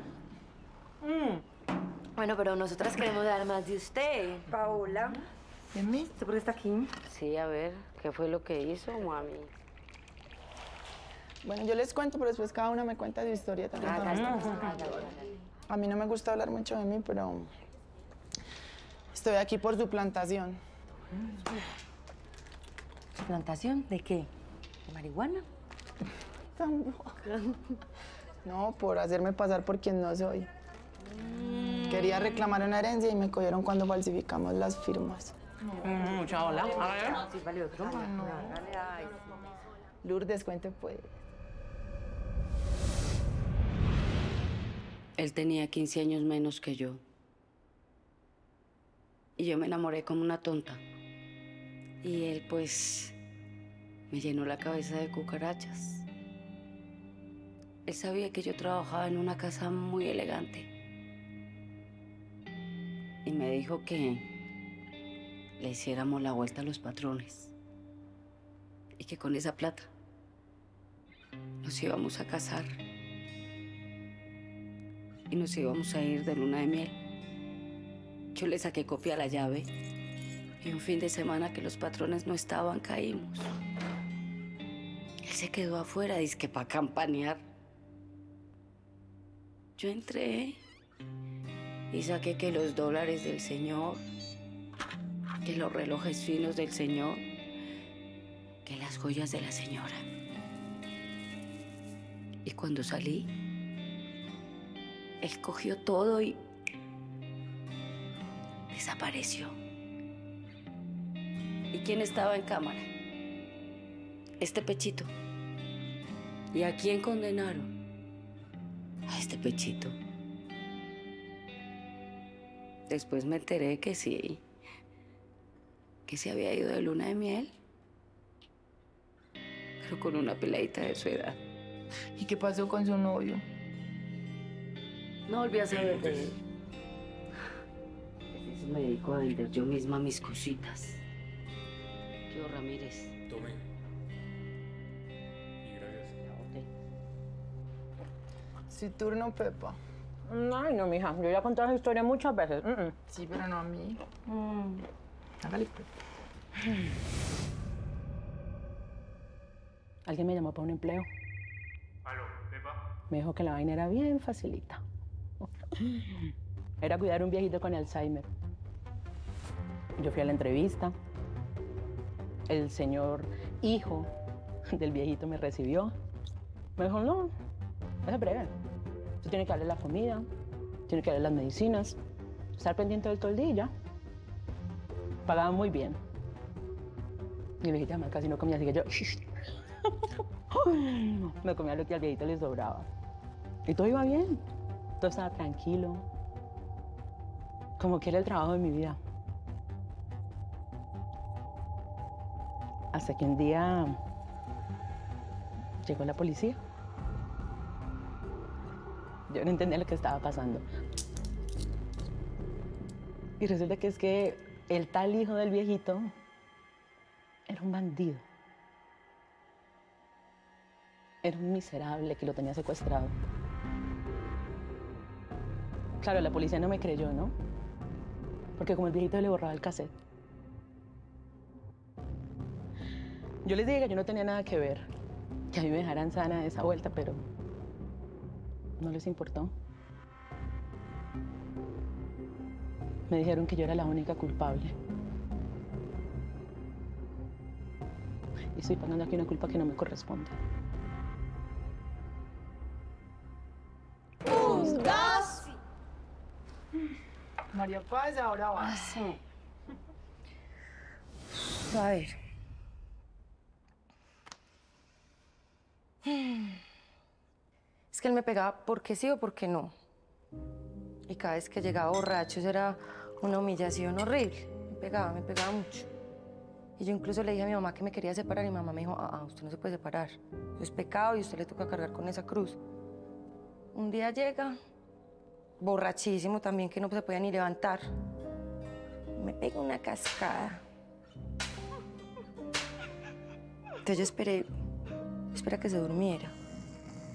Mm. Bueno, pero nosotras queremos dar más de usted. Paola. ¿De mí? ¿Usted por qué está aquí? Sí, a ver, ¿qué fue lo que hizo, mami? Bueno, yo les cuento, pero después cada una me cuenta su historia también. A mí no me gusta hablar mucho de mí, pero estoy aquí por su plantación. ¿Su plantación? ¿De qué? ¿De marihuana? No, por hacerme pasar por quien no soy. Quería reclamar una herencia y me cogieron cuando falsificamos las firmas. Mm, mucha ola. A ver. Sí, vale otro. No. Lourdes, cuente pues. Él tenía quince años menos que yo. Y yo me enamoré como una tonta. Y él, pues, me llenó la cabeza de cucarachas. Él sabía que yo trabajaba en una casa muy elegante. Y me dijo que le hiciéramos la vuelta a los patrones. Y que con esa plata nos íbamos a casar. Y nos íbamos a ir de luna de miel. Yo le saqué copia a la llave. Y un fin de semana que los patrones no estaban, caímos. Él se quedó afuera, dizque para campanear. Yo entré y saqué que los dólares del señor, que los relojes finos del señor, que las joyas de la señora. Y cuando salí, él cogió todo y desapareció. ¿Y quién estaba en cámara? Este Pechito. ¿Y a quién condenaron? A este Pechito. Después me enteré que sí, que se había ido de luna de miel, pero con una peladita de su edad. ¿Y qué pasó con su novio? No volví a saber de él. Eso me dedico a vender yo misma mis cositas. Tío Ramírez. Tome. Y gracias. Su turno, Pepa. Ay, no, mija. Yo ya he contado esa historia muchas veces. Mm -mm. Sí, pero no a mí. Mm. Hágale, Pepa. Alguien me llamó para un empleo. Aló, Pepa. Me dijo que la vaina era bien facilita. Era cuidar a un viejito con Alzheimer. Yo fui a la entrevista. El señor hijo del viejito me recibió. Me dijo, no, es breve. Tú tienes que darle la comida, tienes que darle las medicinas, estar pendiente del todo el día y ya. Pagaban muy bien. Y el viejito además casi no comía, así que yo me comía lo que al viejito le sobraba. Y todo iba bien, todo estaba tranquilo, como que era el trabajo de mi vida. Hasta que un día llegó la policía. Yo no entendía lo que estaba pasando. Y resulta que es que el tal hijo del viejito era un bandido. Era un miserable que lo tenía secuestrado. Claro, la policía no me creyó, ¿no? Porque como el viejito le borraba el cassette. Yo les dije que yo no tenía nada que ver, que a mí me dejaran sana de esa vuelta, pero no les importó. Me dijeron que yo era la única culpable. Y estoy pagando aquí una culpa que no me corresponde. Un, dos. María Paz, ahora vas. A ver. Es que él me pegaba porque sí o porque no. Y cada vez que llegaba borracho, eso era una humillación horrible. Me pegaba, me pegaba mucho. Y yo incluso le dije a mi mamá que me quería separar y mi mamá me dijo, ah, ah, usted no se puede separar. Eso es pecado y usted le toca cargar con esa cruz. Un día llega, borrachísimo también, que no se podía ni levantar. Me pega una cascada. Entonces yo esperé, esperé a que se durmiera.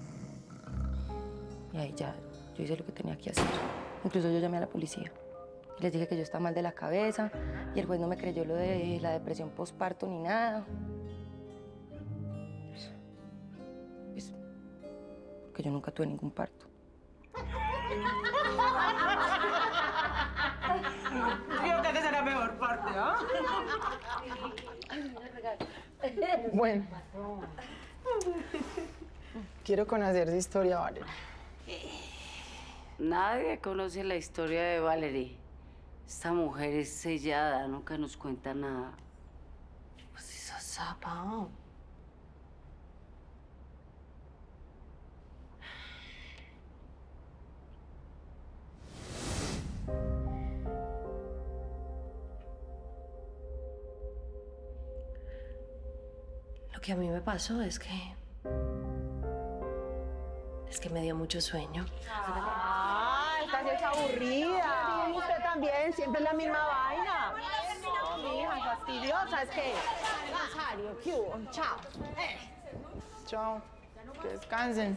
Y ahí ya, yo hice lo que tenía que hacer. Incluso yo llamé a la policía. Les dije que yo estaba mal de la cabeza y el juez no me creyó lo de la depresión postparto ni nada. Pues, porque yo nunca tuve ningún parto. Creo que esa será la mejor parte, ¿ah? Bueno. Quiero conocer su historia, Valerie. Nadie conoce la historia de Valerie. Esta mujer es sellada, nunca nos cuenta nada. Pues esa zapa. Lo que a mí me pasó es que... es que me dio mucho sueño. Ah, esta sí es aburrida. Sí, usted también, siempre es la misma vaina. No, mi hija, fastidiosa, es que... Rosario, ¿qué hubo? Chao. Eh. Chao. Que descansen.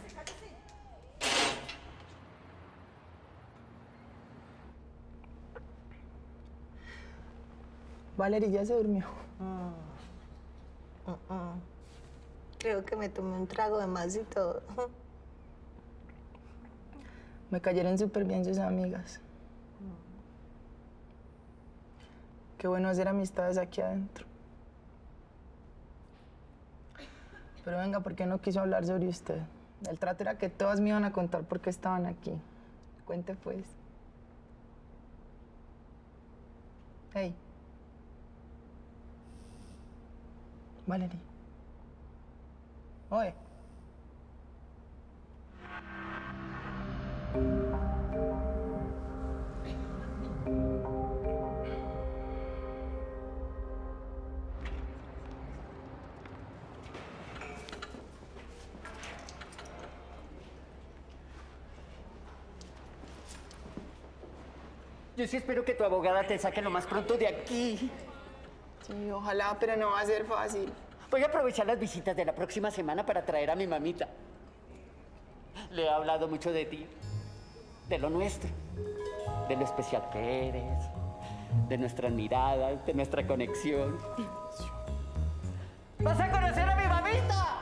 Valerie ya se durmió. Mm. Uh -uh. Creo que me tomé un trago de más y todo. Me cayeron súper bien sus amigas. Qué bueno hacer amistades aquí adentro. Pero venga, ¿por qué no quiso hablar sobre usted? El trato era que todas me iban a contar por qué estaban aquí. Cuente, pues. Hey. Valerie. Oye. Yo sí espero que tu abogada te saque lo más pronto de aquí. Sí, ojalá, pero no va a ser fácil. Voy a aprovechar las visitas de la próxima semana para traer a mi mamita. Le he hablado mucho de ti, de lo nuestro, de lo especial que eres, de nuestras miradas, de nuestra conexión. ¡Vas a conocer a mi mamita!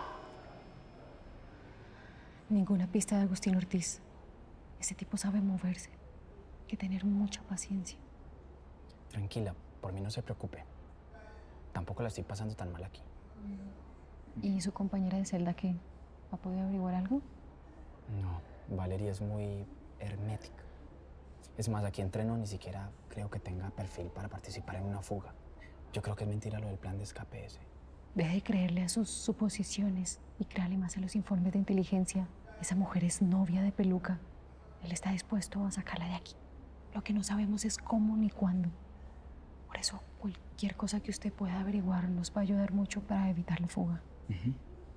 Ninguna pista de Agustín Ortiz. Ese tipo sabe moverse. Hay que tener mucha paciencia. Tranquila, por mí no se preocupe. Tampoco la estoy pasando tan mal aquí. ¿Y su compañera de celda qué? ¿Ha podido averiguar algo? No, Valerie es muy hermética. Es más, aquí entreno ni siquiera creo que tenga perfil para participar en una fuga. Yo creo que es mentira lo del plan de escape ese. Deje de creerle a sus suposiciones y créale más a los informes de inteligencia. Esa mujer es novia de Peluca. Él está dispuesto a sacarla de aquí. Lo que no sabemos es cómo ni cuándo. Por eso, cualquier cosa que usted pueda averiguar nos va a ayudar mucho para evitar la fuga. Uh-huh.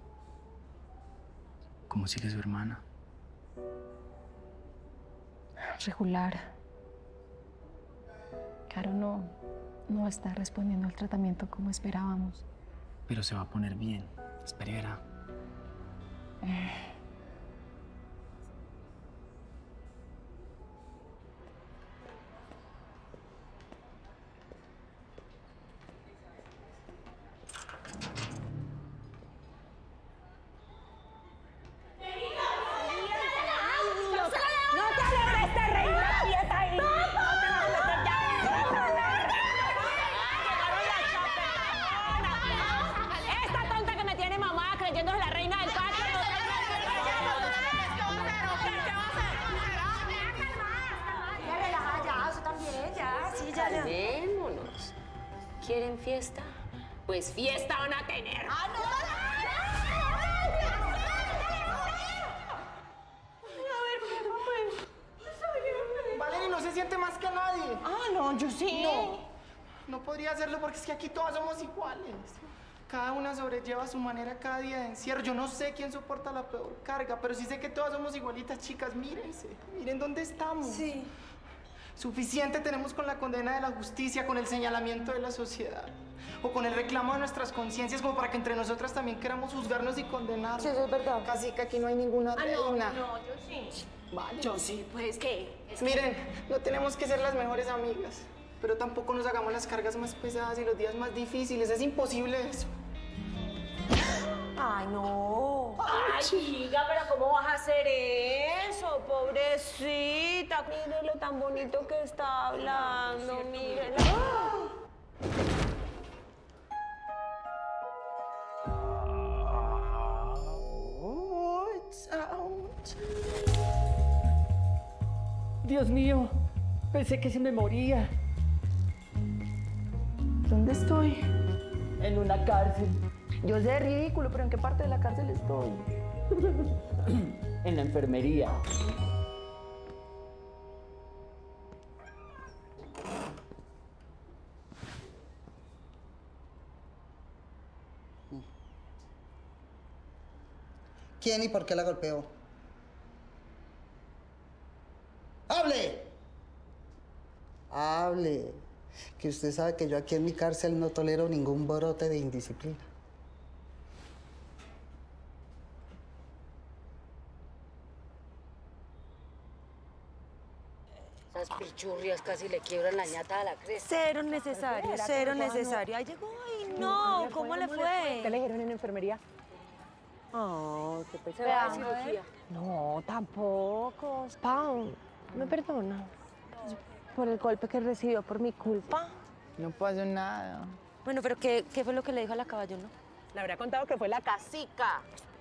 ¿Cómo sigue su hermana? Regular. Caro no, no está respondiendo al tratamiento como esperábamos. Pero se va a poner bien. Espera y verá. Eh. Calmémonos. ¿Quieren fiesta? Pues fiesta van a tener. ¡Ah, no! Valerie no se siente más que nadie. Ah, no, yo sí. No, no podría hacerlo porque es que aquí todas somos iguales. Cada una sobrelleva a su manera cada día de encierro. Yo no sé quién soporta la peor carga, pero sí sé que todas somos igualitas, chicas. Mírense, miren dónde estamos. Sí. Suficiente tenemos con la condena de la justicia, con el señalamiento de la sociedad, o con el reclamo de nuestras conciencias, como para que entre nosotras también queramos juzgarnos y condenarnos. Sí, eso es verdad. Casi que aquí no hay ninguna ah, reina. No, no, yo sí. Vale. Yo sí, pues, ¿qué? Es que- Miren, no tenemos que ser las mejores amigas, pero tampoco nos hagamos las cargas más pesadas y los días más difíciles. Es imposible eso. Ay, no. Ay, chica, pero ¿cómo vas a hacer eso? Pobrecita. Mire lo tan bonito que está hablando, mire. Dios mío, pensé que se me moría. ¿Dónde estoy? En una cárcel. Yo sé, ridículo, pero ¿en qué parte de la cárcel estoy? En la enfermería. ¿Quién y por qué la golpeó? ¡Hable! Hable. Que usted sabe que yo aquí en mi cárcel no tolero ningún brote de indisciplina. Esas pichurrias casi le quiebran la ñata a la cresta. Cero necesario, cero necesario. Ahí llegó, ay, no, ¿cómo le fue? ¿Qué le dijeron en enfermería? Oh, qué pesado. Vea, cirugía. No, tampoco. Pau, ¿me perdona? Por el golpe que recibió por mi culpa. No pasó nada. Bueno, pero ¿qué, qué fue lo que le dijo a la caballona? Le habría contado que fue la Casica.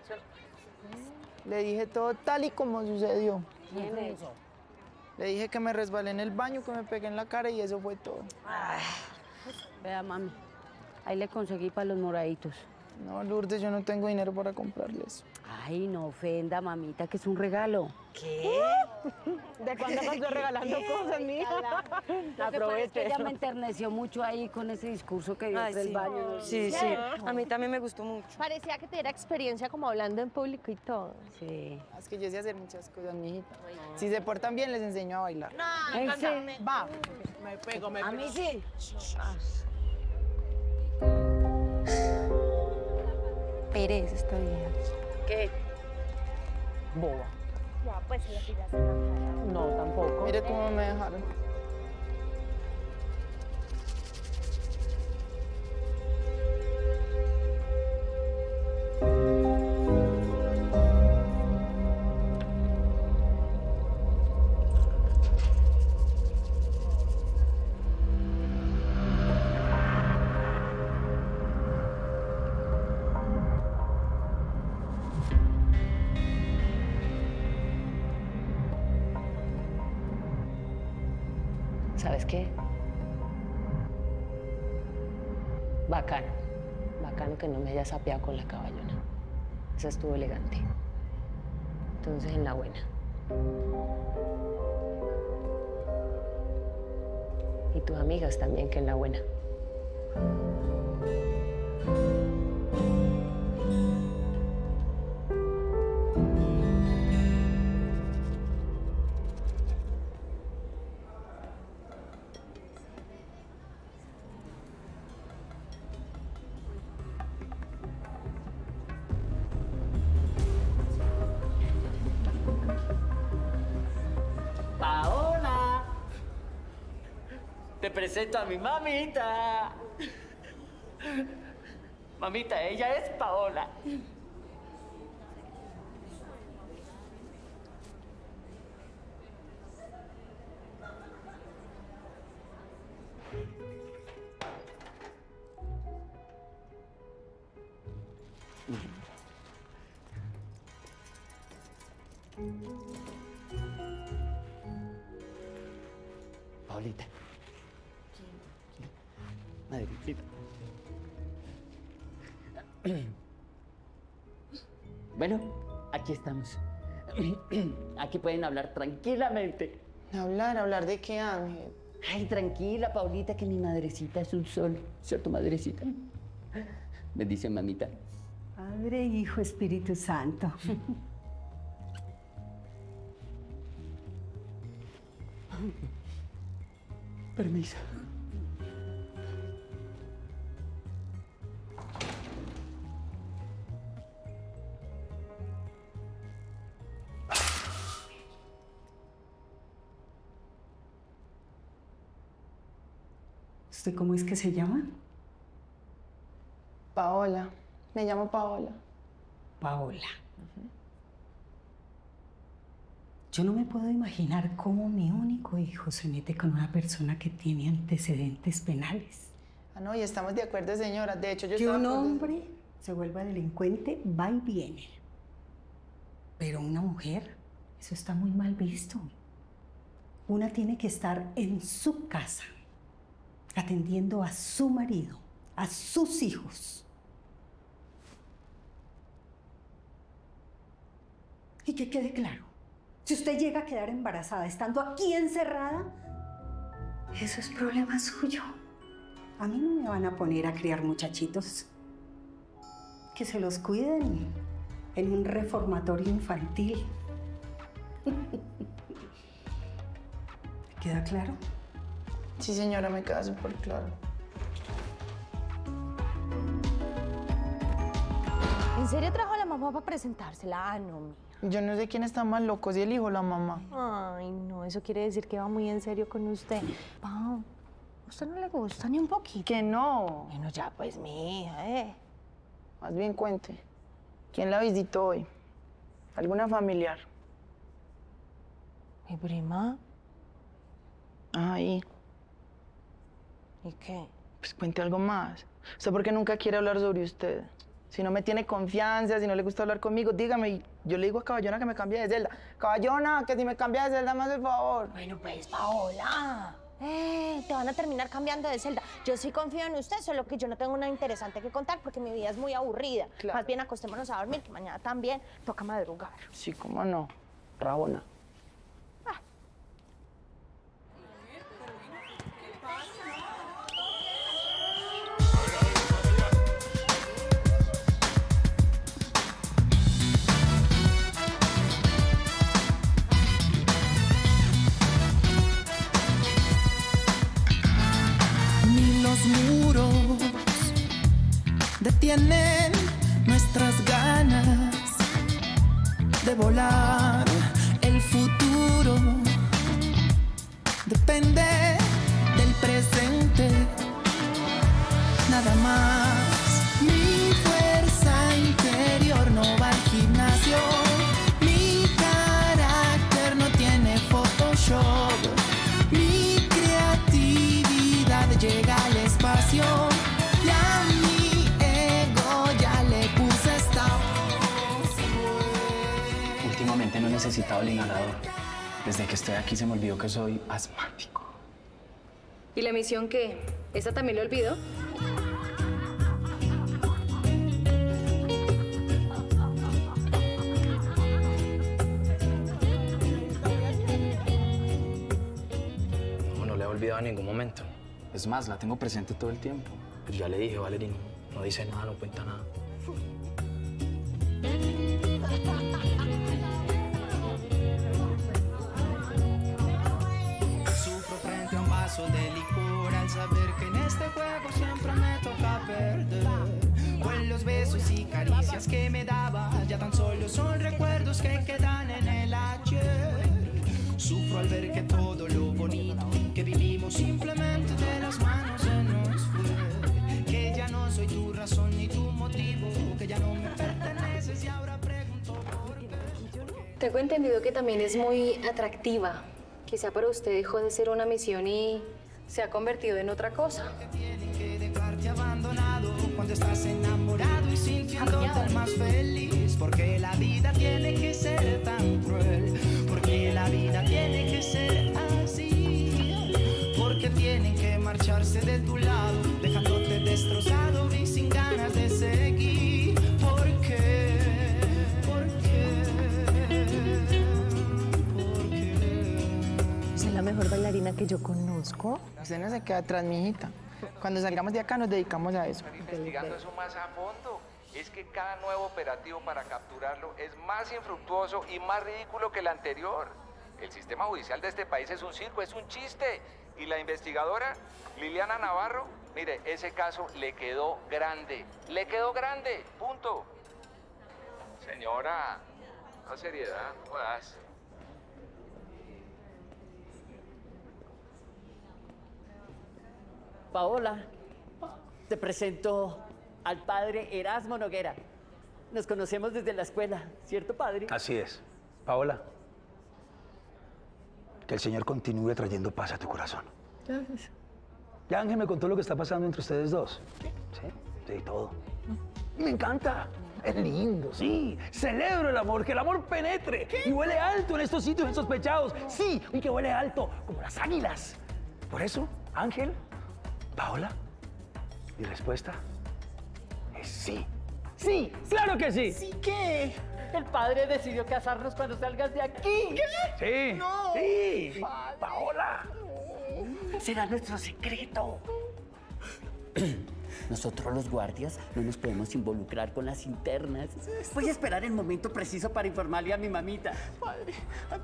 Le dije todo tal y como sucedió. ¿Quién es eso? Le dije que me resbalé en el baño, que me pegué en la cara y eso fue todo. Vea, mami, ahí le conseguí para los moraditos. No, Lourdes, yo no tengo dinero para comprarles. Ay, no ofenda, mamita, que es un regalo. ¿Qué? ¿De cuándo pasó regalando cosas, mija? Lo que pasa es que Aproveche. ella me enterneció mucho ahí con ese discurso que dio Ay, entre sí. el baño. ¿no? Sí, sí. A mí también me gustó mucho. Parecía que tuviera experiencia como hablando en público y todo. Sí. Es que yo sé hacer muchas cosas, mijita. Si se portan bien, les enseño a bailar. ¿En serio? Va. Me pego, me A pego. mí sí. Pérez, está bien. ¿Qué? Boba. Ya, pues le tiraste la cara. No, tampoco. Mire cómo me dejaron. ¿Sabes qué? Bacano. Bacano que no me hayas apeado con la caballona. Esa estuvo elegante. Entonces, en la buena. Y tus amigas también, que en la buena. Paola, te presento a mi mamita. Mamita, ella es Paola. Paulita. Madrecita. Bueno, aquí estamos. Aquí pueden hablar tranquilamente. ¿Hablar? ¿Hablar de qué, Ángel? Ay, tranquila, Paulita, que mi madrecita es un sol. ¿Cierto, madrecita? Bendice, mamita. Padre, Hijo, Espíritu Santo. Permiso. ¿Usted cómo es que se llama? Paola. Me llamo Paola. Paola. Uh-huh. Yo no me puedo imaginar cómo mi único hijo se mete con una persona que tiene antecedentes penales. Ah, no, y estamos de acuerdo, señora. De hecho, yo Que estaba... un hombre se vuelva delincuente, va y viene. Pero una mujer, eso está muy mal visto. Una tiene que estar en su casa, atendiendo a su marido, a sus hijos. Y que quede claro, si usted llega a quedar embarazada estando aquí encerrada, eso es problema suyo. A mí no me van a poner a criar muchachitos. Que se los cuiden en un reformatorio infantil. ¿Queda claro? Sí, señora, me queda súper claro. ¿En serio trajo a la mamá para presentársela? Ah, no, mía. Yo no sé quién está más loco, si el hijo o la mamá. Ay, no, eso quiere decir que va muy en serio con usted. Pau, ¿a usted no le gusta ni un poquito? Que no. Bueno, ya pues, mi hija, ¿eh? Más bien cuente. ¿Quién la visitó hoy? ¿Alguna familiar? ¿Mi prima? Ay. ¿Y qué? Pues cuente algo más. ¿Usted por qué nunca quiere hablar sobre usted? Si no me tiene confianza, si no le gusta hablar conmigo, dígame. Y yo le digo a Caballona que me cambie de celda. Caballona, que si me cambia de celda, me hace el favor. Bueno, pues, Paola. Eh, te van a terminar cambiando de celda. Yo sí confío en usted, solo que yo no tengo nada interesante que contar porque mi vida es muy aburrida. Claro. Más bien acostémonos a dormir, que mañana también toca madrugar. Sí, cómo no. Rabona. Ah. Los muros detienen nuestras ganas de volar. El futuro depende del presente, nada más. Mi fuerza interior no va al gimnasio, mi carácter no tiene Photoshop, mi creatividad llega al espacio y a mi ego ya le puse stop. Últimamente no he necesitado el inhalador. Desde que estoy aquí se me olvidó que soy asmático. ¿Y la misión qué? ¿Esa también lo olvidó? No, no le he olvidado en ningún momento. Es más, la tengo presente todo el tiempo. Pues ya le dije, Valerino, no dice nada, no cuenta nada. Sufro frente a un vaso de licor al saber que en este juego siempre me toca perder. Con los besos y caricias que me daba, ya tan solo son recuerdos que quedan en el ayer. Sufro al ver que todo lo bonito que vivimos simplemente de las manos se nos fue. Que ya no soy tu razón ni tu motivo, que ya no me perteneces y ahora pregunto por qué. Tengo entendido que también es muy atractiva. Quizá para usted dejó de ser una misión y se ha convertido en otra cosa. Tienen que dejarte abandonado cuando estás enamorado y sintiéndote más feliz. Porque la vida tiene que ser tan cruel. Porque la vida tiene que ser así. Porque tienen que marcharse de tu lado, dejándote destrozado y sin ganas de seguir. ¿Por qué? ¿Por qué? ¿Por qué? Es la mejor bailarina que yo conozco. Usted no se queda atrás, mijita. Cuando salgamos de acá nos dedicamos a eso. Investigando eso más a fondo. Es que cada nuevo operativo para capturarlo es más infructuoso y más ridículo que el anterior. El sistema judicial de este país es un circo, es un chiste. Y la investigadora, Liliana Navarro, mire, ese caso le quedó grande. Le quedó grande, punto. Señora, no seriedad, no jodas. Paola, te presento al padre Erasmo Noguera. Nos conocemos desde la escuela, ¿cierto, padre? Así es. Paola, que el Señor continúe trayendo paz a tu corazón. Gracias. Ya Ángel me contó lo que está pasando entre ustedes dos. ¿Sí? Sí, todo. Me encanta. Es lindo, sí. Celebro el amor, que el amor penetre. ¿Qué? Y huele alto en estos sitios insospechados. Sí, y que huele alto como las águilas. Por eso, Ángel, Paola, mi respuesta es sí. Sí, claro que sí. ¿Sí qué? El padre decidió casarnos cuando salgas de aquí. ¿Qué? Sí. No. Sí. Padre. Paola. Será nuestro secreto. Nosotros los guardias no nos podemos involucrar con las internas. Voy a esperar el momento preciso para informarle a mi mamita. Padre.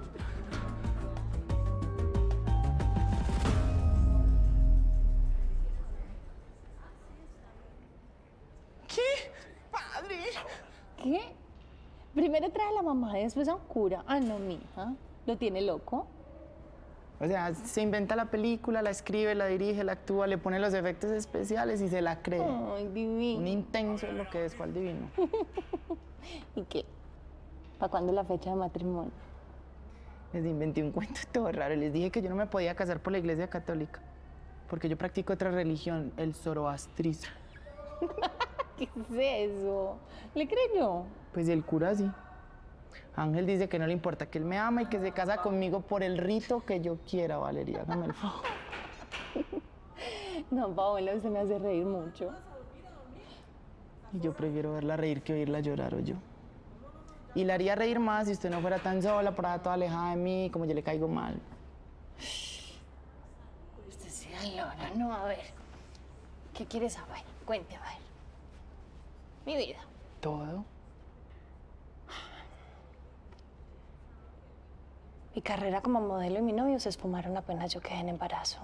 ¿Qué? Padre. ¿Qué? Primero trae a la mamá y después a un cura. Ah, no, mija. ¿Lo tiene loco? O sea, se inventa la película, la escribe, la dirige, la actúa, le pone los efectos especiales y se la cree. Ay, divino. Un intenso es lo que es, ¿cuál divino? ¿Y qué? ¿Para cuándo la fecha de matrimonio? Les inventé un cuento todo raro. Les dije que yo no me podía casar por la iglesia católica. Porque yo practico otra religión, el zoroastrismo. ¿Qué es eso? ¿Le creyó? Pues el cura sí. Ángel dice que no le importa, que él me ama y que se casa conmigo por el rito que yo quiera, Valeria. Hágame el favor. No, Paola, usted me hace reír mucho. Y yo prefiero verla reír que oírla llorar, o yo. Y la haría reír más si usted no fuera tan sola, por allá toda alejada de mí, como yo le caigo mal. Usted sí, Lola, no, a ver. ¿Qué quiere saber? Cuente, a ver. Mi vida. ¿Todo? Mi carrera como modelo y mi novio se esfumaron apenas yo quedé en embarazo.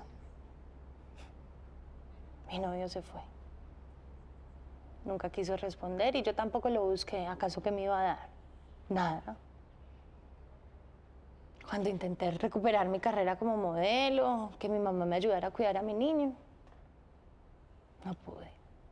Mi novio se fue. Nunca quiso responder y yo tampoco lo busqué. ¿Acaso qué me iba a dar? Nada. Cuando intenté recuperar mi carrera como modelo, que mi mamá me ayudara a cuidar a mi niño, no pude.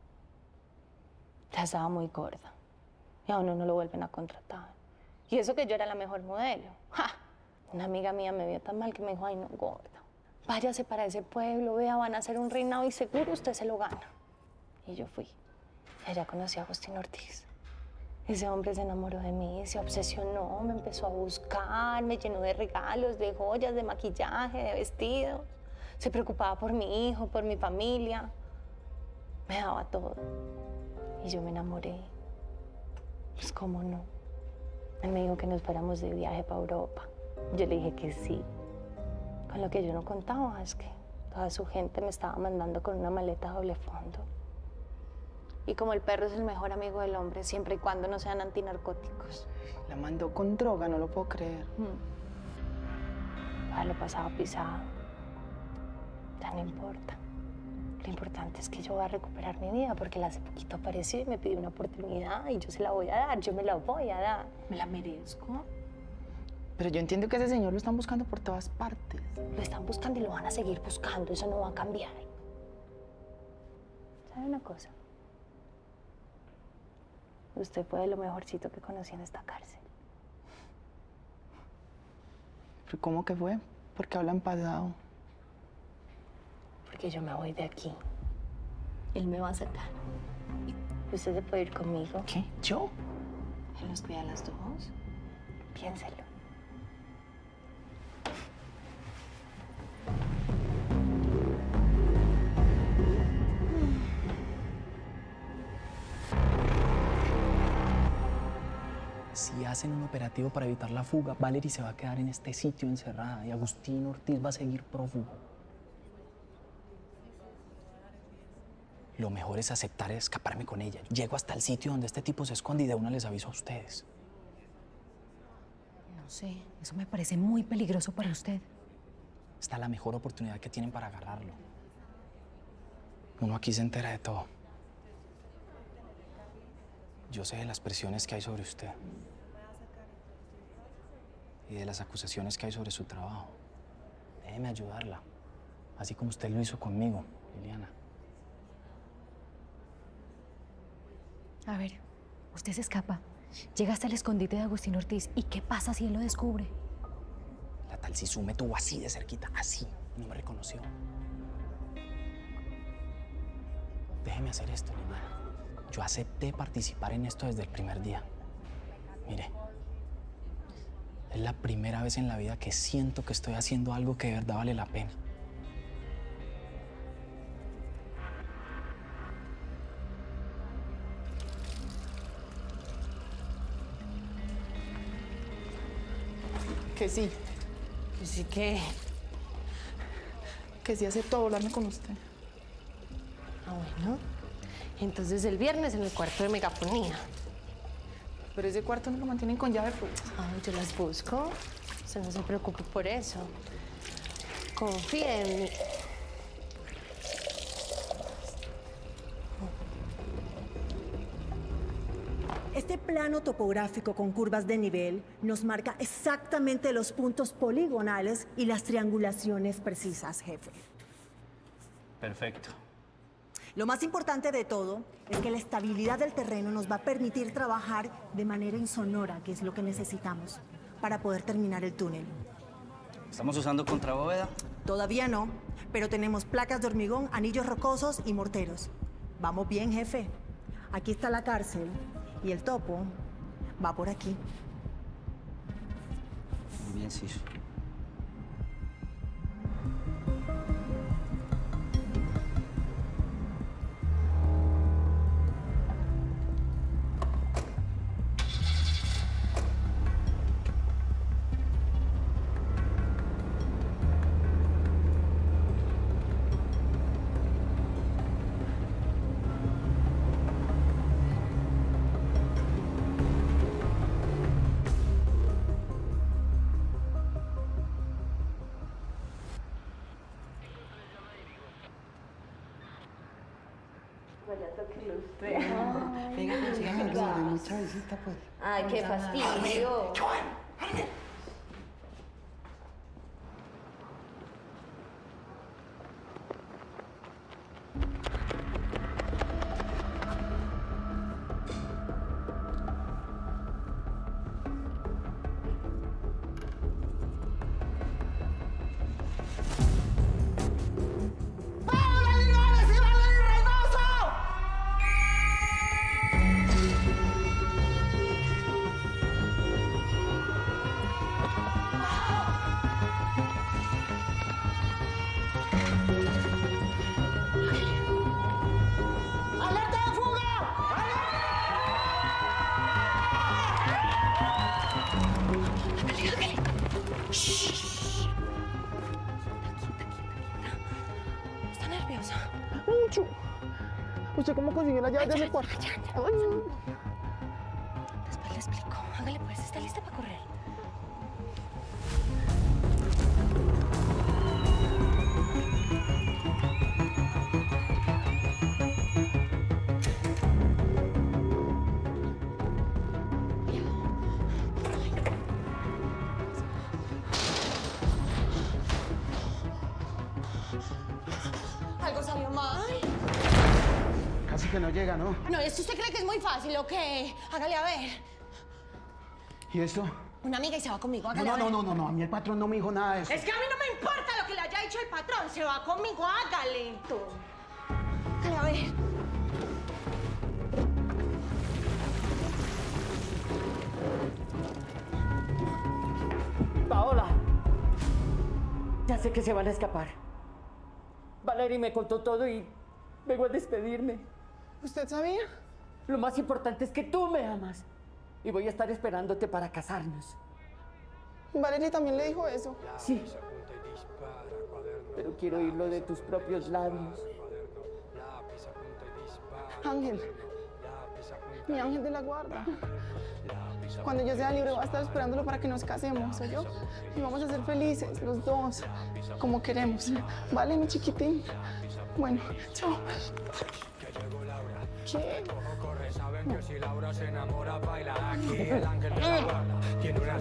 Ya estaba muy gorda. Y a uno no lo vuelven a contratar. Y eso que yo era la mejor modelo. ¡Ja! Una amiga mía me vio tan mal que me dijo, ay, no, gorda. Váyase para ese pueblo, vea, van a hacer un reinado y seguro usted se lo gana. Y yo fui. Y allá conocí a Agustín Ortiz. Ese hombre se enamoró de mí, se obsesionó, me empezó a buscar, me llenó de regalos, de joyas, de maquillaje, de vestidos. Se preocupaba por mi hijo, por mi familia. Me daba todo. Y yo me enamoré. Pues, ¿cómo no? Él me dijo que nos fuéramos de viaje para Europa. Yo le dije que sí. Con lo que yo no contaba es que toda su gente me estaba mandando con una maleta doble fondo. Y como el perro es el mejor amigo del hombre, siempre y cuando no sean antinarcóticos. La mandó con droga, no lo puedo creer. Mm. Ah, lo pasaba pisado. Ya no importa. Lo importante es que yo voy a recuperar mi vida, porque él hace poquito apareció y me pidió una oportunidad y yo se la voy a dar, yo me la voy a dar. Me la merezco. Pero yo entiendo que ese señor lo están buscando por todas partes. Lo están buscando y lo van a seguir buscando, eso no va a cambiar. ¿Sabe una cosa? Usted fue lo mejorcito que conocí en esta cárcel. ¿Pero cómo que fue? ¿Por qué hablan pasado? Porque yo me voy de aquí. Él me va a sacar. ¿Y usted se puede ir conmigo? ¿Qué? ¿Yo? Él nos cuida a las dos. Piénselo. Si hacen un operativo para evitar la fuga, Valerie se va a quedar en este sitio encerrada y Agustín Ortiz va a seguir prófugo. Lo mejor es aceptar y escaparme con ella. Llego hasta el sitio donde este tipo se esconde y de una les aviso a ustedes. No sé, eso me parece muy peligroso para usted. Esta es la mejor oportunidad que tienen para agarrarlo. Uno aquí se entera de todo. Yo sé de las presiones que hay sobre usted y de las acusaciones que hay sobre su trabajo. Déjeme ayudarla, así como usted lo hizo conmigo, Liliana. A ver, usted se escapa. Llega hasta el escondite de Agustín Ortiz. ¿Y qué pasa si él lo descubre? La tal Sisu me tuvo así de cerquita, así. No me reconoció. Déjeme hacer esto, Liliana. Yo acepté participar en esto desde el primer día. Mire, es la primera vez en la vida que siento que estoy haciendo algo que de verdad vale la pena. Que sí. ¿Que sí qué? Que sí acepto hablarme con usted. Ah, bueno. Entonces el viernes en el cuarto de megafonía. Pero ese cuarto no lo mantienen con llave, pues. Ah, yo las busco. Usted no se preocupe por eso. Confíe en mí. Este plano topográfico con curvas de nivel nos marca exactamente los puntos poligonales y las triangulaciones precisas, jefe. Perfecto. Lo más importante de todo es que la estabilidad del terreno nos va a permitir trabajar de manera insonora, que es lo que necesitamos para poder terminar el túnel. ¿Estamos usando contrabóveda? Todavía no, pero tenemos placas de hormigón, anillos rocosos y morteros. Vamos bien, jefe. Aquí está la cárcel y el topo va por aquí. Muy bien, Sisu. Venga, consígame algo de mucha visita, pues. Ay, qué fastidio. Está nerviosa. Mucho. ¿Usted cómo consiguió la llave de ese cuarto? Después le explico. Hágale pues, ¿está lista para correr? Algo salió mal. Casi que no llega, ¿no? No, ¿esto usted cree que es muy fácil o qué? Hágale a ver. ¿Y esto? Una amiga y se va conmigo, No, hágale no, a ver. no, no, no, no, a mí el patrón no me dijo nada de eso. Es que a mí no me importa lo que le haya dicho el patrón. Se va conmigo, hágale. Hágale a ver. Paola. Ya sé que se van a escapar. Valerie me contó todo y vengo a despedirme. ¿Usted sabía? Lo más importante es que tú me amas. Y voy a estar esperándote para casarnos. Valerie también le dijo eso. Sí. Pero quiero oírlo de tus propios labios. Ángel. Mi ángel de la guarda. Cuando yo sea libre voy a estar esperándolo para que nos casemos, ¿oyó? Y vamos a ser felices, los dos, como queremos. ¿Vale, mi chiquitín? Bueno, chao. ¿Qué?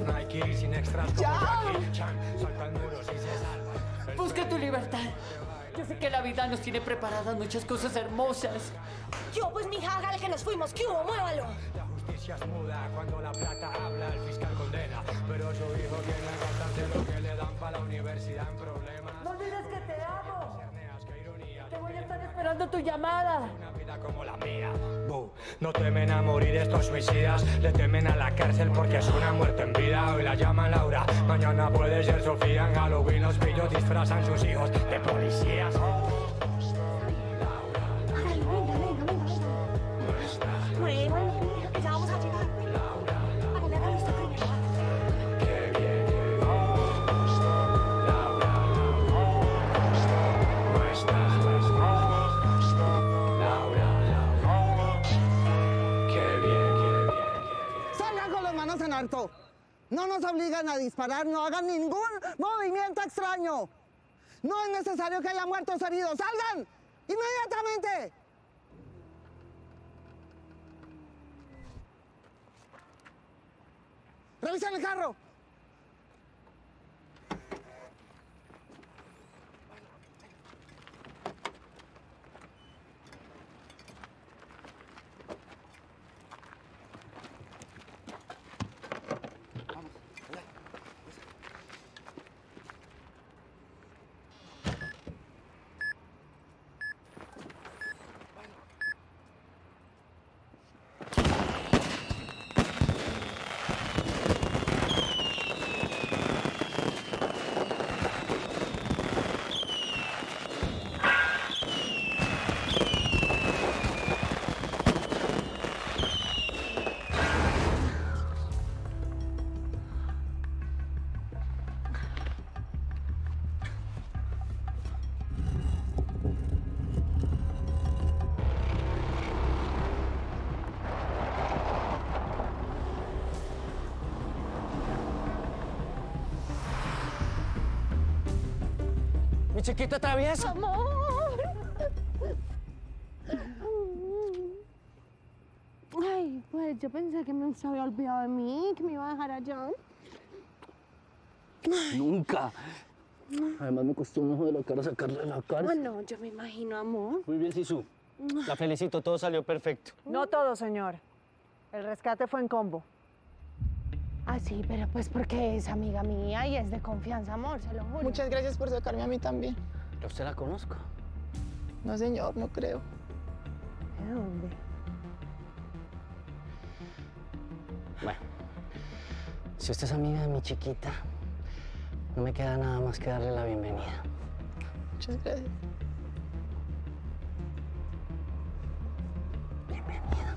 ¡Ya! Busca tu libertad. Yo sé que la vida nos tiene preparadas muchas cosas hermosas. Yo, pues, mija, hágale que nos fuimos. ¿Qué hubo? Muévalo. La justicia es muda cuando la plata habla, el fiscal condena. Pero su hijo tiene bastante lo que le dan para la universidad en problemas. No olvides que te amo. Que voy a estar esperando tu llamada. Una vida como la mía. Bu, no temen a morir estos suicidas, le temen a la cárcel porque es una muerte en vida. Hoy la llaman Laura, mañana puede ser Sofía. En Halloween los pillos disfrazan sus hijos de policías. Ya vamos a llegar. Hágale, hágale usted primero. Qué bien, qué bien. Laura, no estás. Laura, Laura. Qué bien, qué bien, qué bien. Salgan con las manos en alto. No nos obligan a disparar, no hagan ningún movimiento extraño. No es necesario que haya muertos o heridos. ¡Salgan! ¡Inmediatamente! ¡Revisen el carro! Mi chiquita traviesa. Amor. Ay, pues yo pensé que me se había olvidado de mí, que me iba a dejar allá. Nunca. Además me costó un ojo de la cara sacarle de la cara. Ah, no, yo me imagino, amor. Muy bien, Sisu. La felicito, todo salió perfecto. No todo, señor. El rescate fue en combo. Ah, sí, pero pues porque es amiga mía y es de confianza, amor, se lo juro. Muchas gracias por sacarme a mí también. ¿A usted la conozco? No, señor, no creo. ¿De dónde? Bueno, si usted es amiga de mi chiquita, no me queda nada más que darle la bienvenida. Muchas gracias. Bienvenida.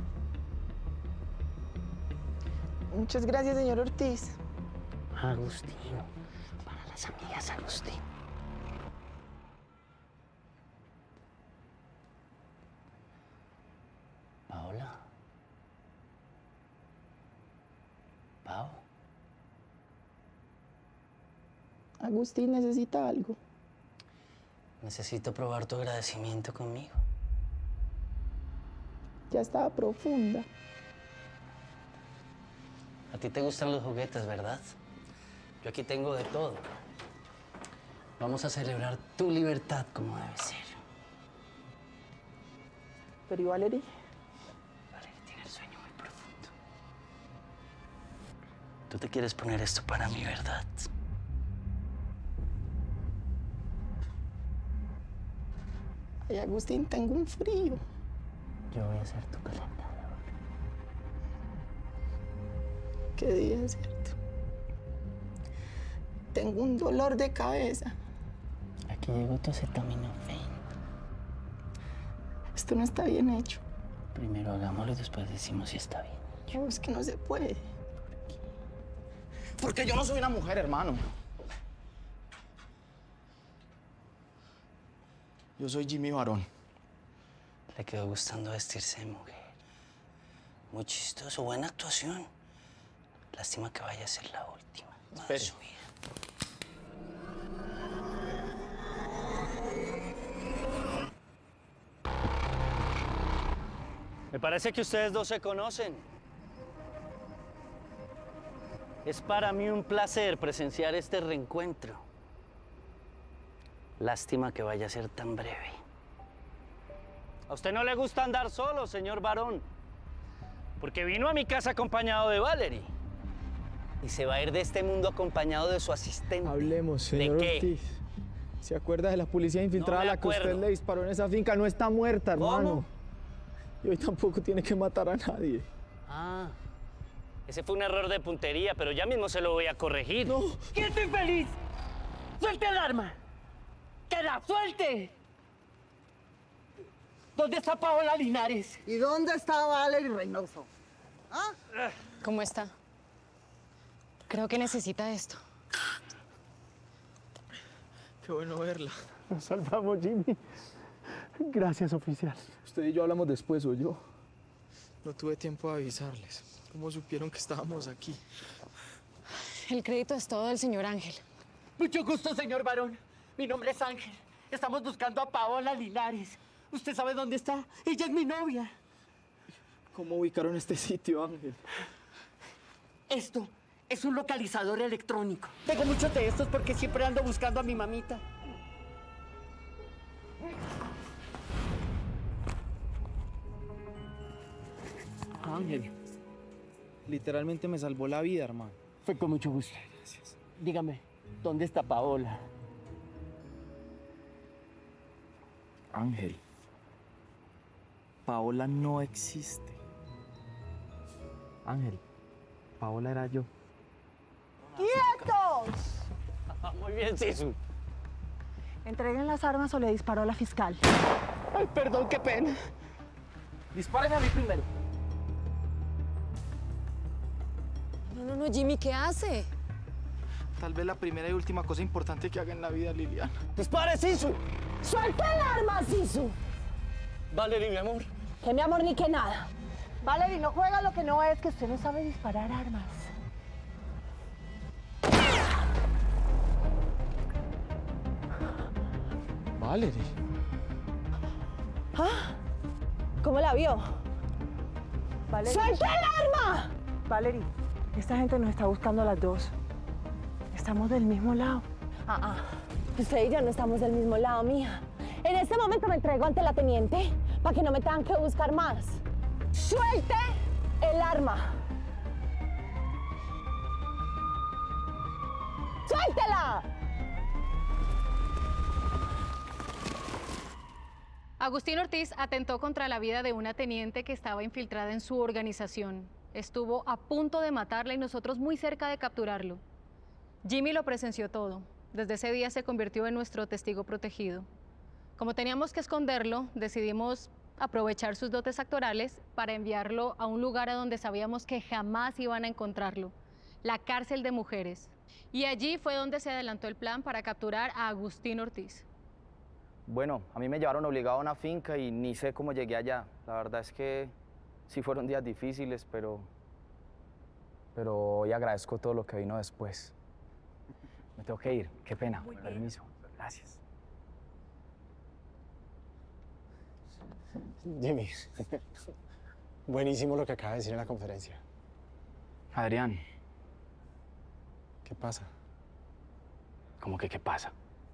Muchas gracias, señor Ortiz. Agustín. Para las amigas, Agustín. Paola. Pao. Agustín necesita algo. Necesito probar tu agradecimiento conmigo. Ya estaba profunda. A ti te gustan los juguetes, ¿verdad? Yo aquí tengo de todo. Vamos a celebrar tu libertad como debe ser. Pero ¿y Valerie? Valerie tiene el sueño muy profundo. Tú te quieres poner esto para mí, ¿verdad? Ay, Agustín, tengo un frío. Yo voy a ser tu calentador. ¿Qué día es cierto? Tengo un dolor de cabeza. Aquí llegó tu acetaminofén. Esto no está bien hecho. Primero hagámoslo y después decimos si está bien. Yo, es que no se puede. ¿Por qué? Porque yo no soy una mujer, hermano. Yo soy Jimmy Barón. Le quedó gustando vestirse de mujer. Muy chistoso, buena actuación. Lástima que vaya a ser la última. Espere. Su vida. Me parece que ustedes dos se conocen. Es para mí un placer presenciar este reencuentro. Lástima que vaya a ser tan breve. A usted no le gusta andar solo, señor varón. Porque vino a mi casa acompañado de Valerie. Y se va a ir de este mundo acompañado de su asistente. Hablemos, señor ¿De qué? Ortiz. ¿Se acuerda de la policía infiltrada No me a la que usted acuerdo. le disparó en esa finca? No está muerta, hermano. ¿Cómo? Y hoy tampoco tiene que matar a nadie. Ah, ese fue un error de puntería, pero ya mismo se lo voy a corregir. No. ¡Quieto infeliz! ¡Suelte el arma! ¡Que la suelte! ¿Dónde está Paola Linares? ¿Y dónde está Valerie Reynoso? ¿Ah? ¿Cómo está? Creo que necesita esto. Qué bueno verla. Nos salvamos, Jimmy. Gracias, oficial. Usted y yo hablamos después, ¿o yo? No tuve tiempo de avisarles. ¿Cómo supieron que estábamos aquí? El crédito es todo del señor Ángel. Mucho gusto, señor varón. Mi nombre es Ángel. Estamos buscando a Paola Linares. ¿Usted sabe dónde está? Ella es mi novia. ¿Cómo ubicaron este sitio, Ángel? Esto es un localizador electrónico. Tengo muchos de estos porque siempre ando buscando a mi mamita. Ángel, literalmente me salvó la vida, hermano. Fue con mucho gusto. Gracias. Dígame, ¿dónde está Paola? Ángel, Paola no existe. Ángel, Paola era yo. ¡Quietos! Muy bien, Sisu. Entreguen las armas o le disparó a la fiscal. Ay, perdón, qué pena. Dispárenme a mí primero. No, no, no, Jimmy, ¿qué hace? Tal vez la primera y última cosa importante que haga en la vida, Liliana. ¡Dispare, Sisu! ¡Suelta el arma, Sisu! Valerie, mi amor. Que mi amor ni que nada. Valerie, no juega lo que no es, que usted no sabe disparar armas. Valerie. ¿Ah? ¿Cómo la vio? Valerie. ¡Suelta el arma! Valerie, esta gente nos está buscando a las dos. Estamos del mismo lado. Ah, ah. Usted y yo no estamos del mismo lado, mija. En este momento me entrego ante la teniente para que no me tengan que buscar más. ¡Suelte el arma! ¡Suéltela! Agustín Ortiz atentó contra la vida de una teniente que estaba infiltrada en su organización. Estuvo a punto de matarla y nosotros muy cerca de capturarlo. Jimmy lo presenció todo. Desde ese día se convirtió en nuestro testigo protegido. Como teníamos que esconderlo, decidimos aprovechar sus dotes actorales para enviarlo a un lugar a donde sabíamos que jamás iban a encontrarlo, la cárcel de mujeres. Y allí fue donde se adelantó el plan para capturar a Agustín Ortiz. Bueno, a mí me llevaron obligado a una finca y ni sé cómo llegué allá. La verdad es que sí fueron días difíciles, pero... Pero hoy agradezco todo lo que vino después. Me tengo que ir. Qué pena. Permiso. Gracias. Jimmy, buenísimo lo que acaba de decir en la conferencia. Adrián. ¿Qué pasa? ¿Cómo que qué pasa?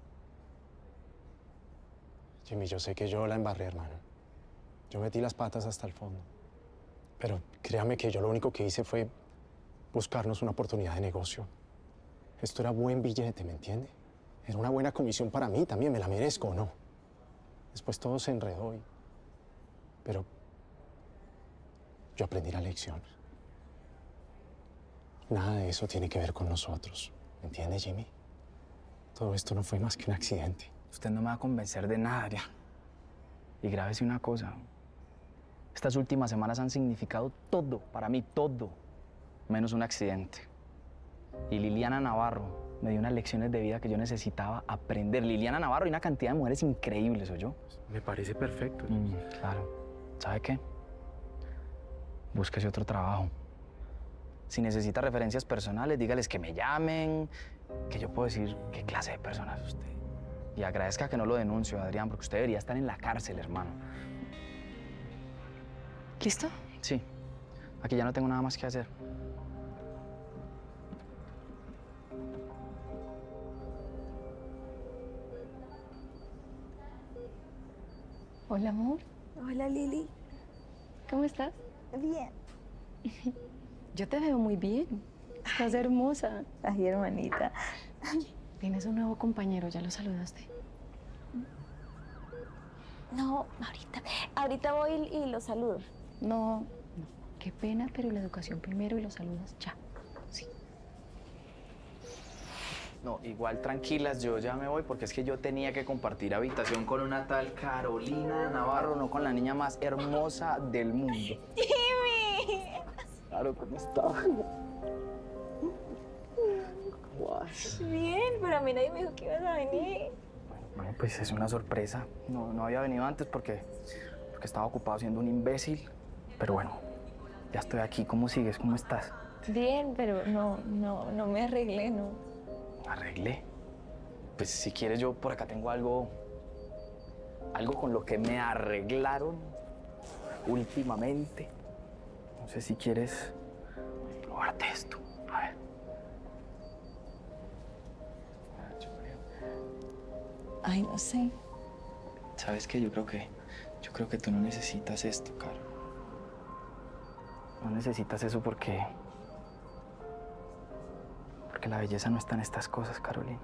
Jimmy, yo sé que yo la embarré, hermano. Yo metí las patas hasta el fondo. Pero créame que yo lo único que hice fue buscarnos una oportunidad de negocio. Esto era buen billete, ¿me entiende? Era una buena comisión para mí también, me la merezco o no. Después todo se enredó y... Pero yo aprendí la lección. Nada de eso tiene que ver con nosotros. ¿Me entiende, Jimmy? Todo esto no fue más que un accidente. Usted no me va a convencer de nada, Adrián. Y grábese una cosa. Estas últimas semanas han significado todo, para mí todo, menos un accidente. Y Liliana Navarro me dio unas lecciones de vida que yo necesitaba aprender. Liliana Navarro y una cantidad de mujeres increíbles, ¿o yo? Me parece perfecto. Mm, claro. ¿Sabe qué? Búsquese otro trabajo. Si necesita referencias personales, dígales que me llamen, que yo puedo decir qué clase de persona es usted. Y agradezca que no lo denuncio, Adrián, porque usted debería estar en la cárcel, hermano. ¿Listo? Sí. Aquí ya no tengo nada más que hacer. Hola, amor. Hola, Lili. ¿Cómo estás? Bien. Yo te veo muy bien. Estás hermosa. Ay, hermanita. Tienes un nuevo compañero, ¿ya lo saludaste? No, ahorita. Ahorita voy y, y lo saludo. No, no. Qué pena, pero la educación primero y lo saludas ya. Sí. No, igual tranquilas, yo ya me voy porque es que yo tenía que compartir habitación con una tal Carolina Navarro, no con la niña más hermosa del mundo. ¡Jimmy! Claro, ¿cómo está? Bien, pero a mí nadie me dijo que ibas a venir. Bueno, pues es una sorpresa. No, no había venido antes porque, porque estaba ocupado siendo un imbécil. Pero bueno, ya estoy aquí. ¿Cómo sigues? ¿Cómo estás? Bien, pero no, no, no me arreglé, no. ¿Arreglé? Pues si quieres yo por acá tengo algo... Algo con lo que me arreglaron últimamente. No sé si quieres probarte esto. A ver. Ay, no sé. ¿Sabes qué? Yo creo que... Yo creo que tú no necesitas esto, Caro. No necesitas eso porque... Porque la belleza no está en estas cosas, Carolina.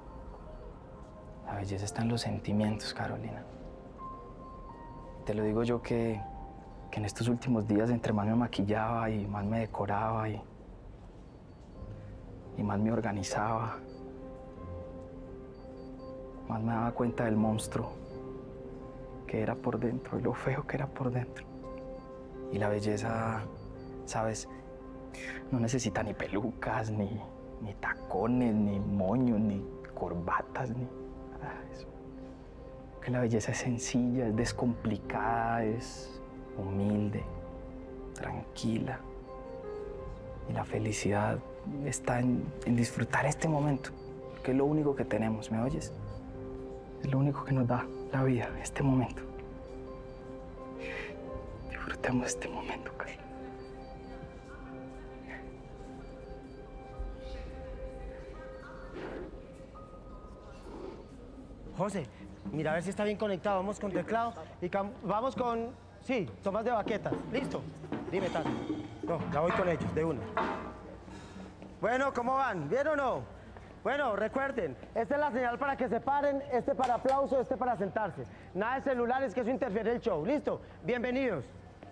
La belleza está en los sentimientos, Carolina. Te lo digo yo que... Que en estos últimos días, entre más me maquillaba y más me decoraba y... Y más me organizaba... Más me daba cuenta del monstruo que era por dentro y lo feo que era por dentro. Y la belleza, ¿sabes? No necesita ni pelucas, ni, ni tacones, ni moños, ni corbatas, ni nada de eso. Que la belleza es sencilla, es descomplicada, es humilde, tranquila. Y la felicidad está en, en disfrutar este momento, que es lo único que tenemos, ¿me oyes? Es lo único que nos da la vida, este momento. Disfrutemos este momento, Carlos. José, mira a ver si está bien conectado. Vamos con teclado y cam vamos con... Sí, tomas de baquetas. ¿Listo? Dime, Tati. No, ya voy con ellos, de una. Bueno, ¿cómo van? ¿Bien o no? Bueno, recuerden, esta es la señal para que se paren, este para aplauso, este para sentarse. Nada de celulares, que eso interfiere el show. ¿Listo? Bienvenidos.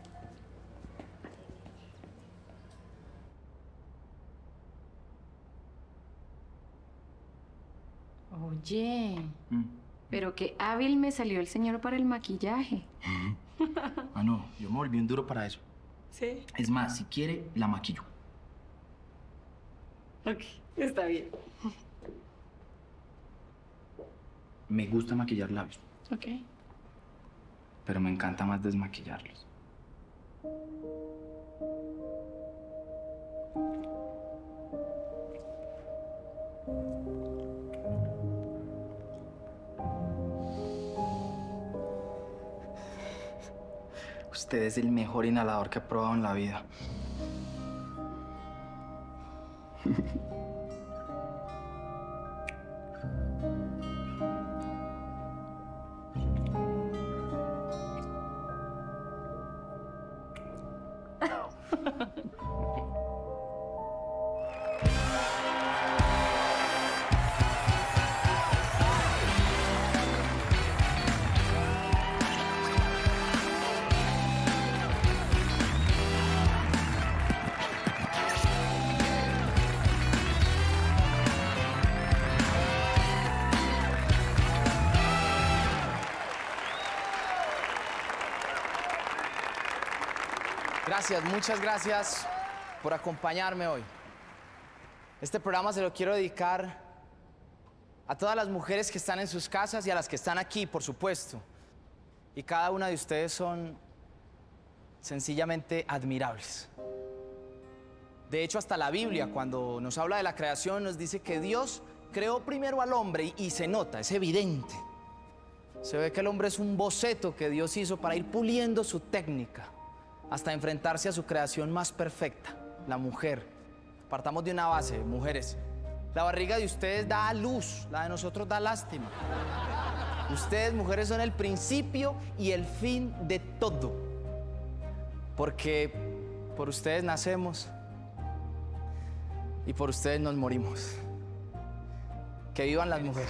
Oye, mm. pero qué hábil me salió el señor para el maquillaje. Mm. Ah, no, yo me volví un duro para eso. ¿Sí? Es más, si quiere, la maquillo. Ok, está bien. Me gusta maquillar labios. Ok. Pero me encanta más desmaquillarlos. Usted es el mejor inhalador que he probado en la vida. Gracias, muchas gracias por acompañarme hoy. Este programa se lo quiero dedicar a todas las mujeres que están en sus casas y a las que están aquí, por supuesto. Y cada una de ustedes son sencillamente admirables. De hecho, hasta la Biblia, cuando nos habla de la creación, nos dice que Dios creó primero al hombre y, y se nota, es evidente. Se ve que el hombre es un boceto que Dios hizo para ir puliendo su técnica hasta enfrentarse a su creación más perfecta, la mujer. Partamos de una base, mujeres. La barriga de ustedes da luz, la de nosotros da lástima. Ustedes, mujeres, son el principio y el fin de todo. Porque por ustedes nacemos y por ustedes nos morimos. Que vivan las mujeres.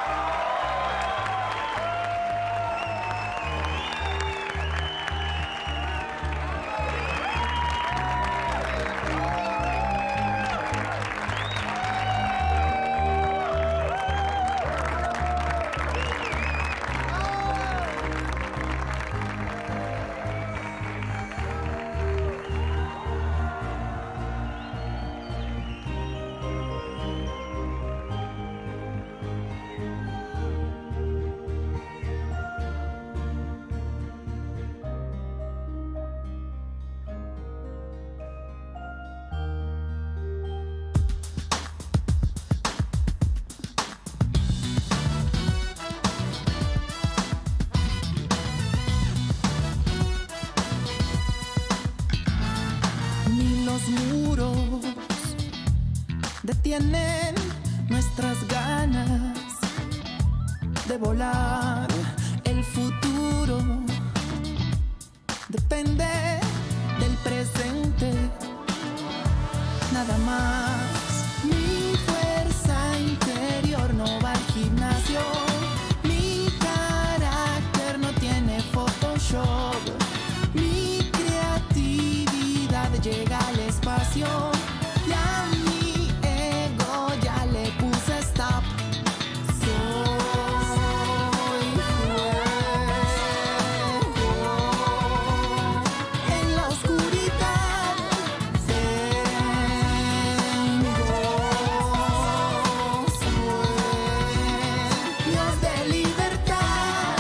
Los muros detienen nuestras ganas de volar. El futuro depende del presente, nada más. Mi fuerza interior no va al gimnasio, mi carácter no tiene Photoshop, mi creatividad llega al espacio y a mi ego ya le puse stop. Soy fuego en la oscuridad. Tengo sueños de libertad.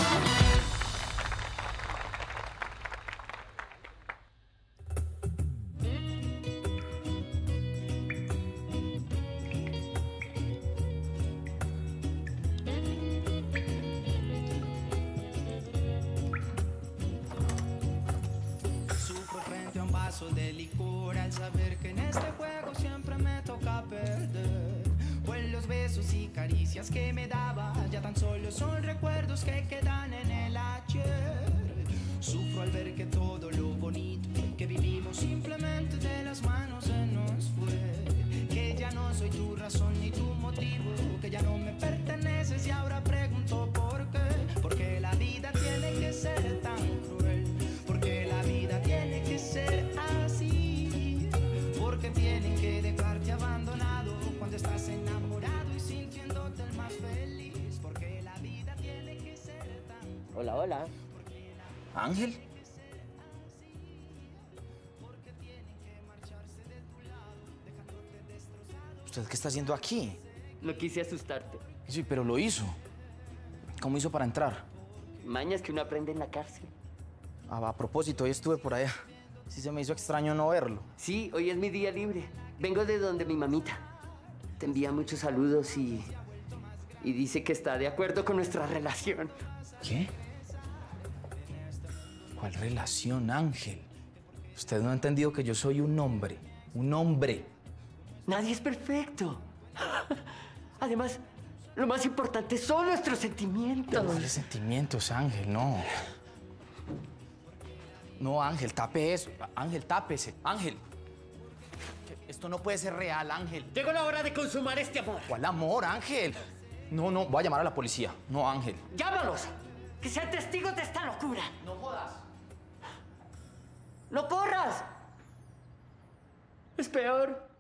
Sufro frente a un vaso de licor al saber que en este juego siempre me toca perder. Pues los besos y caricias que me daba ya tan solo son recuerdos que quedan en el ayer. Sufro al ver que todo lo bonito que vivimos simplemente de las manos se nos fue. Que ya no soy tu razón ni tu motivo, que ya no me perteneces y ahora pregunto por qué. Porque la vida tiene que ser tan cruel, porque la vida tiene que ser así, porque tienen que dejarte abandonado cuando estás enamorado y sintiéndote el más feliz, porque la vida tiene que ser tan cruel. Hola, hola. ¿Ángel? ¿Usted qué está haciendo aquí? No quise asustarte. Sí, pero lo hizo. ¿Cómo hizo para entrar? Mañas que uno aprende en la cárcel. Ah, a propósito, hoy estuve por allá. Sí se me hizo extraño no verlo. Sí, hoy es mi día libre. Vengo de donde mi mamita. Te envía muchos saludos y... y dice que está de acuerdo con nuestra relación. ¿Qué? ¿Cuál relación, Ángel? Usted no ha entendido que yo soy un hombre. Un hombre. Nadie es perfecto. Además, lo más importante son nuestros sentimientos. ¿Cuáles sentimientos, Ángel? No. No, Ángel, tape eso. Ángel, tápese. Ángel. Esto no puede ser real, Ángel. Llegó la hora de consumar este amor. ¿Cuál amor, Ángel? No, no, voy a llamar a la policía. No, Ángel. ¡Llámalos! ¡Que sean testigos de esta locura! No jodas. ¡No corras! Es peor.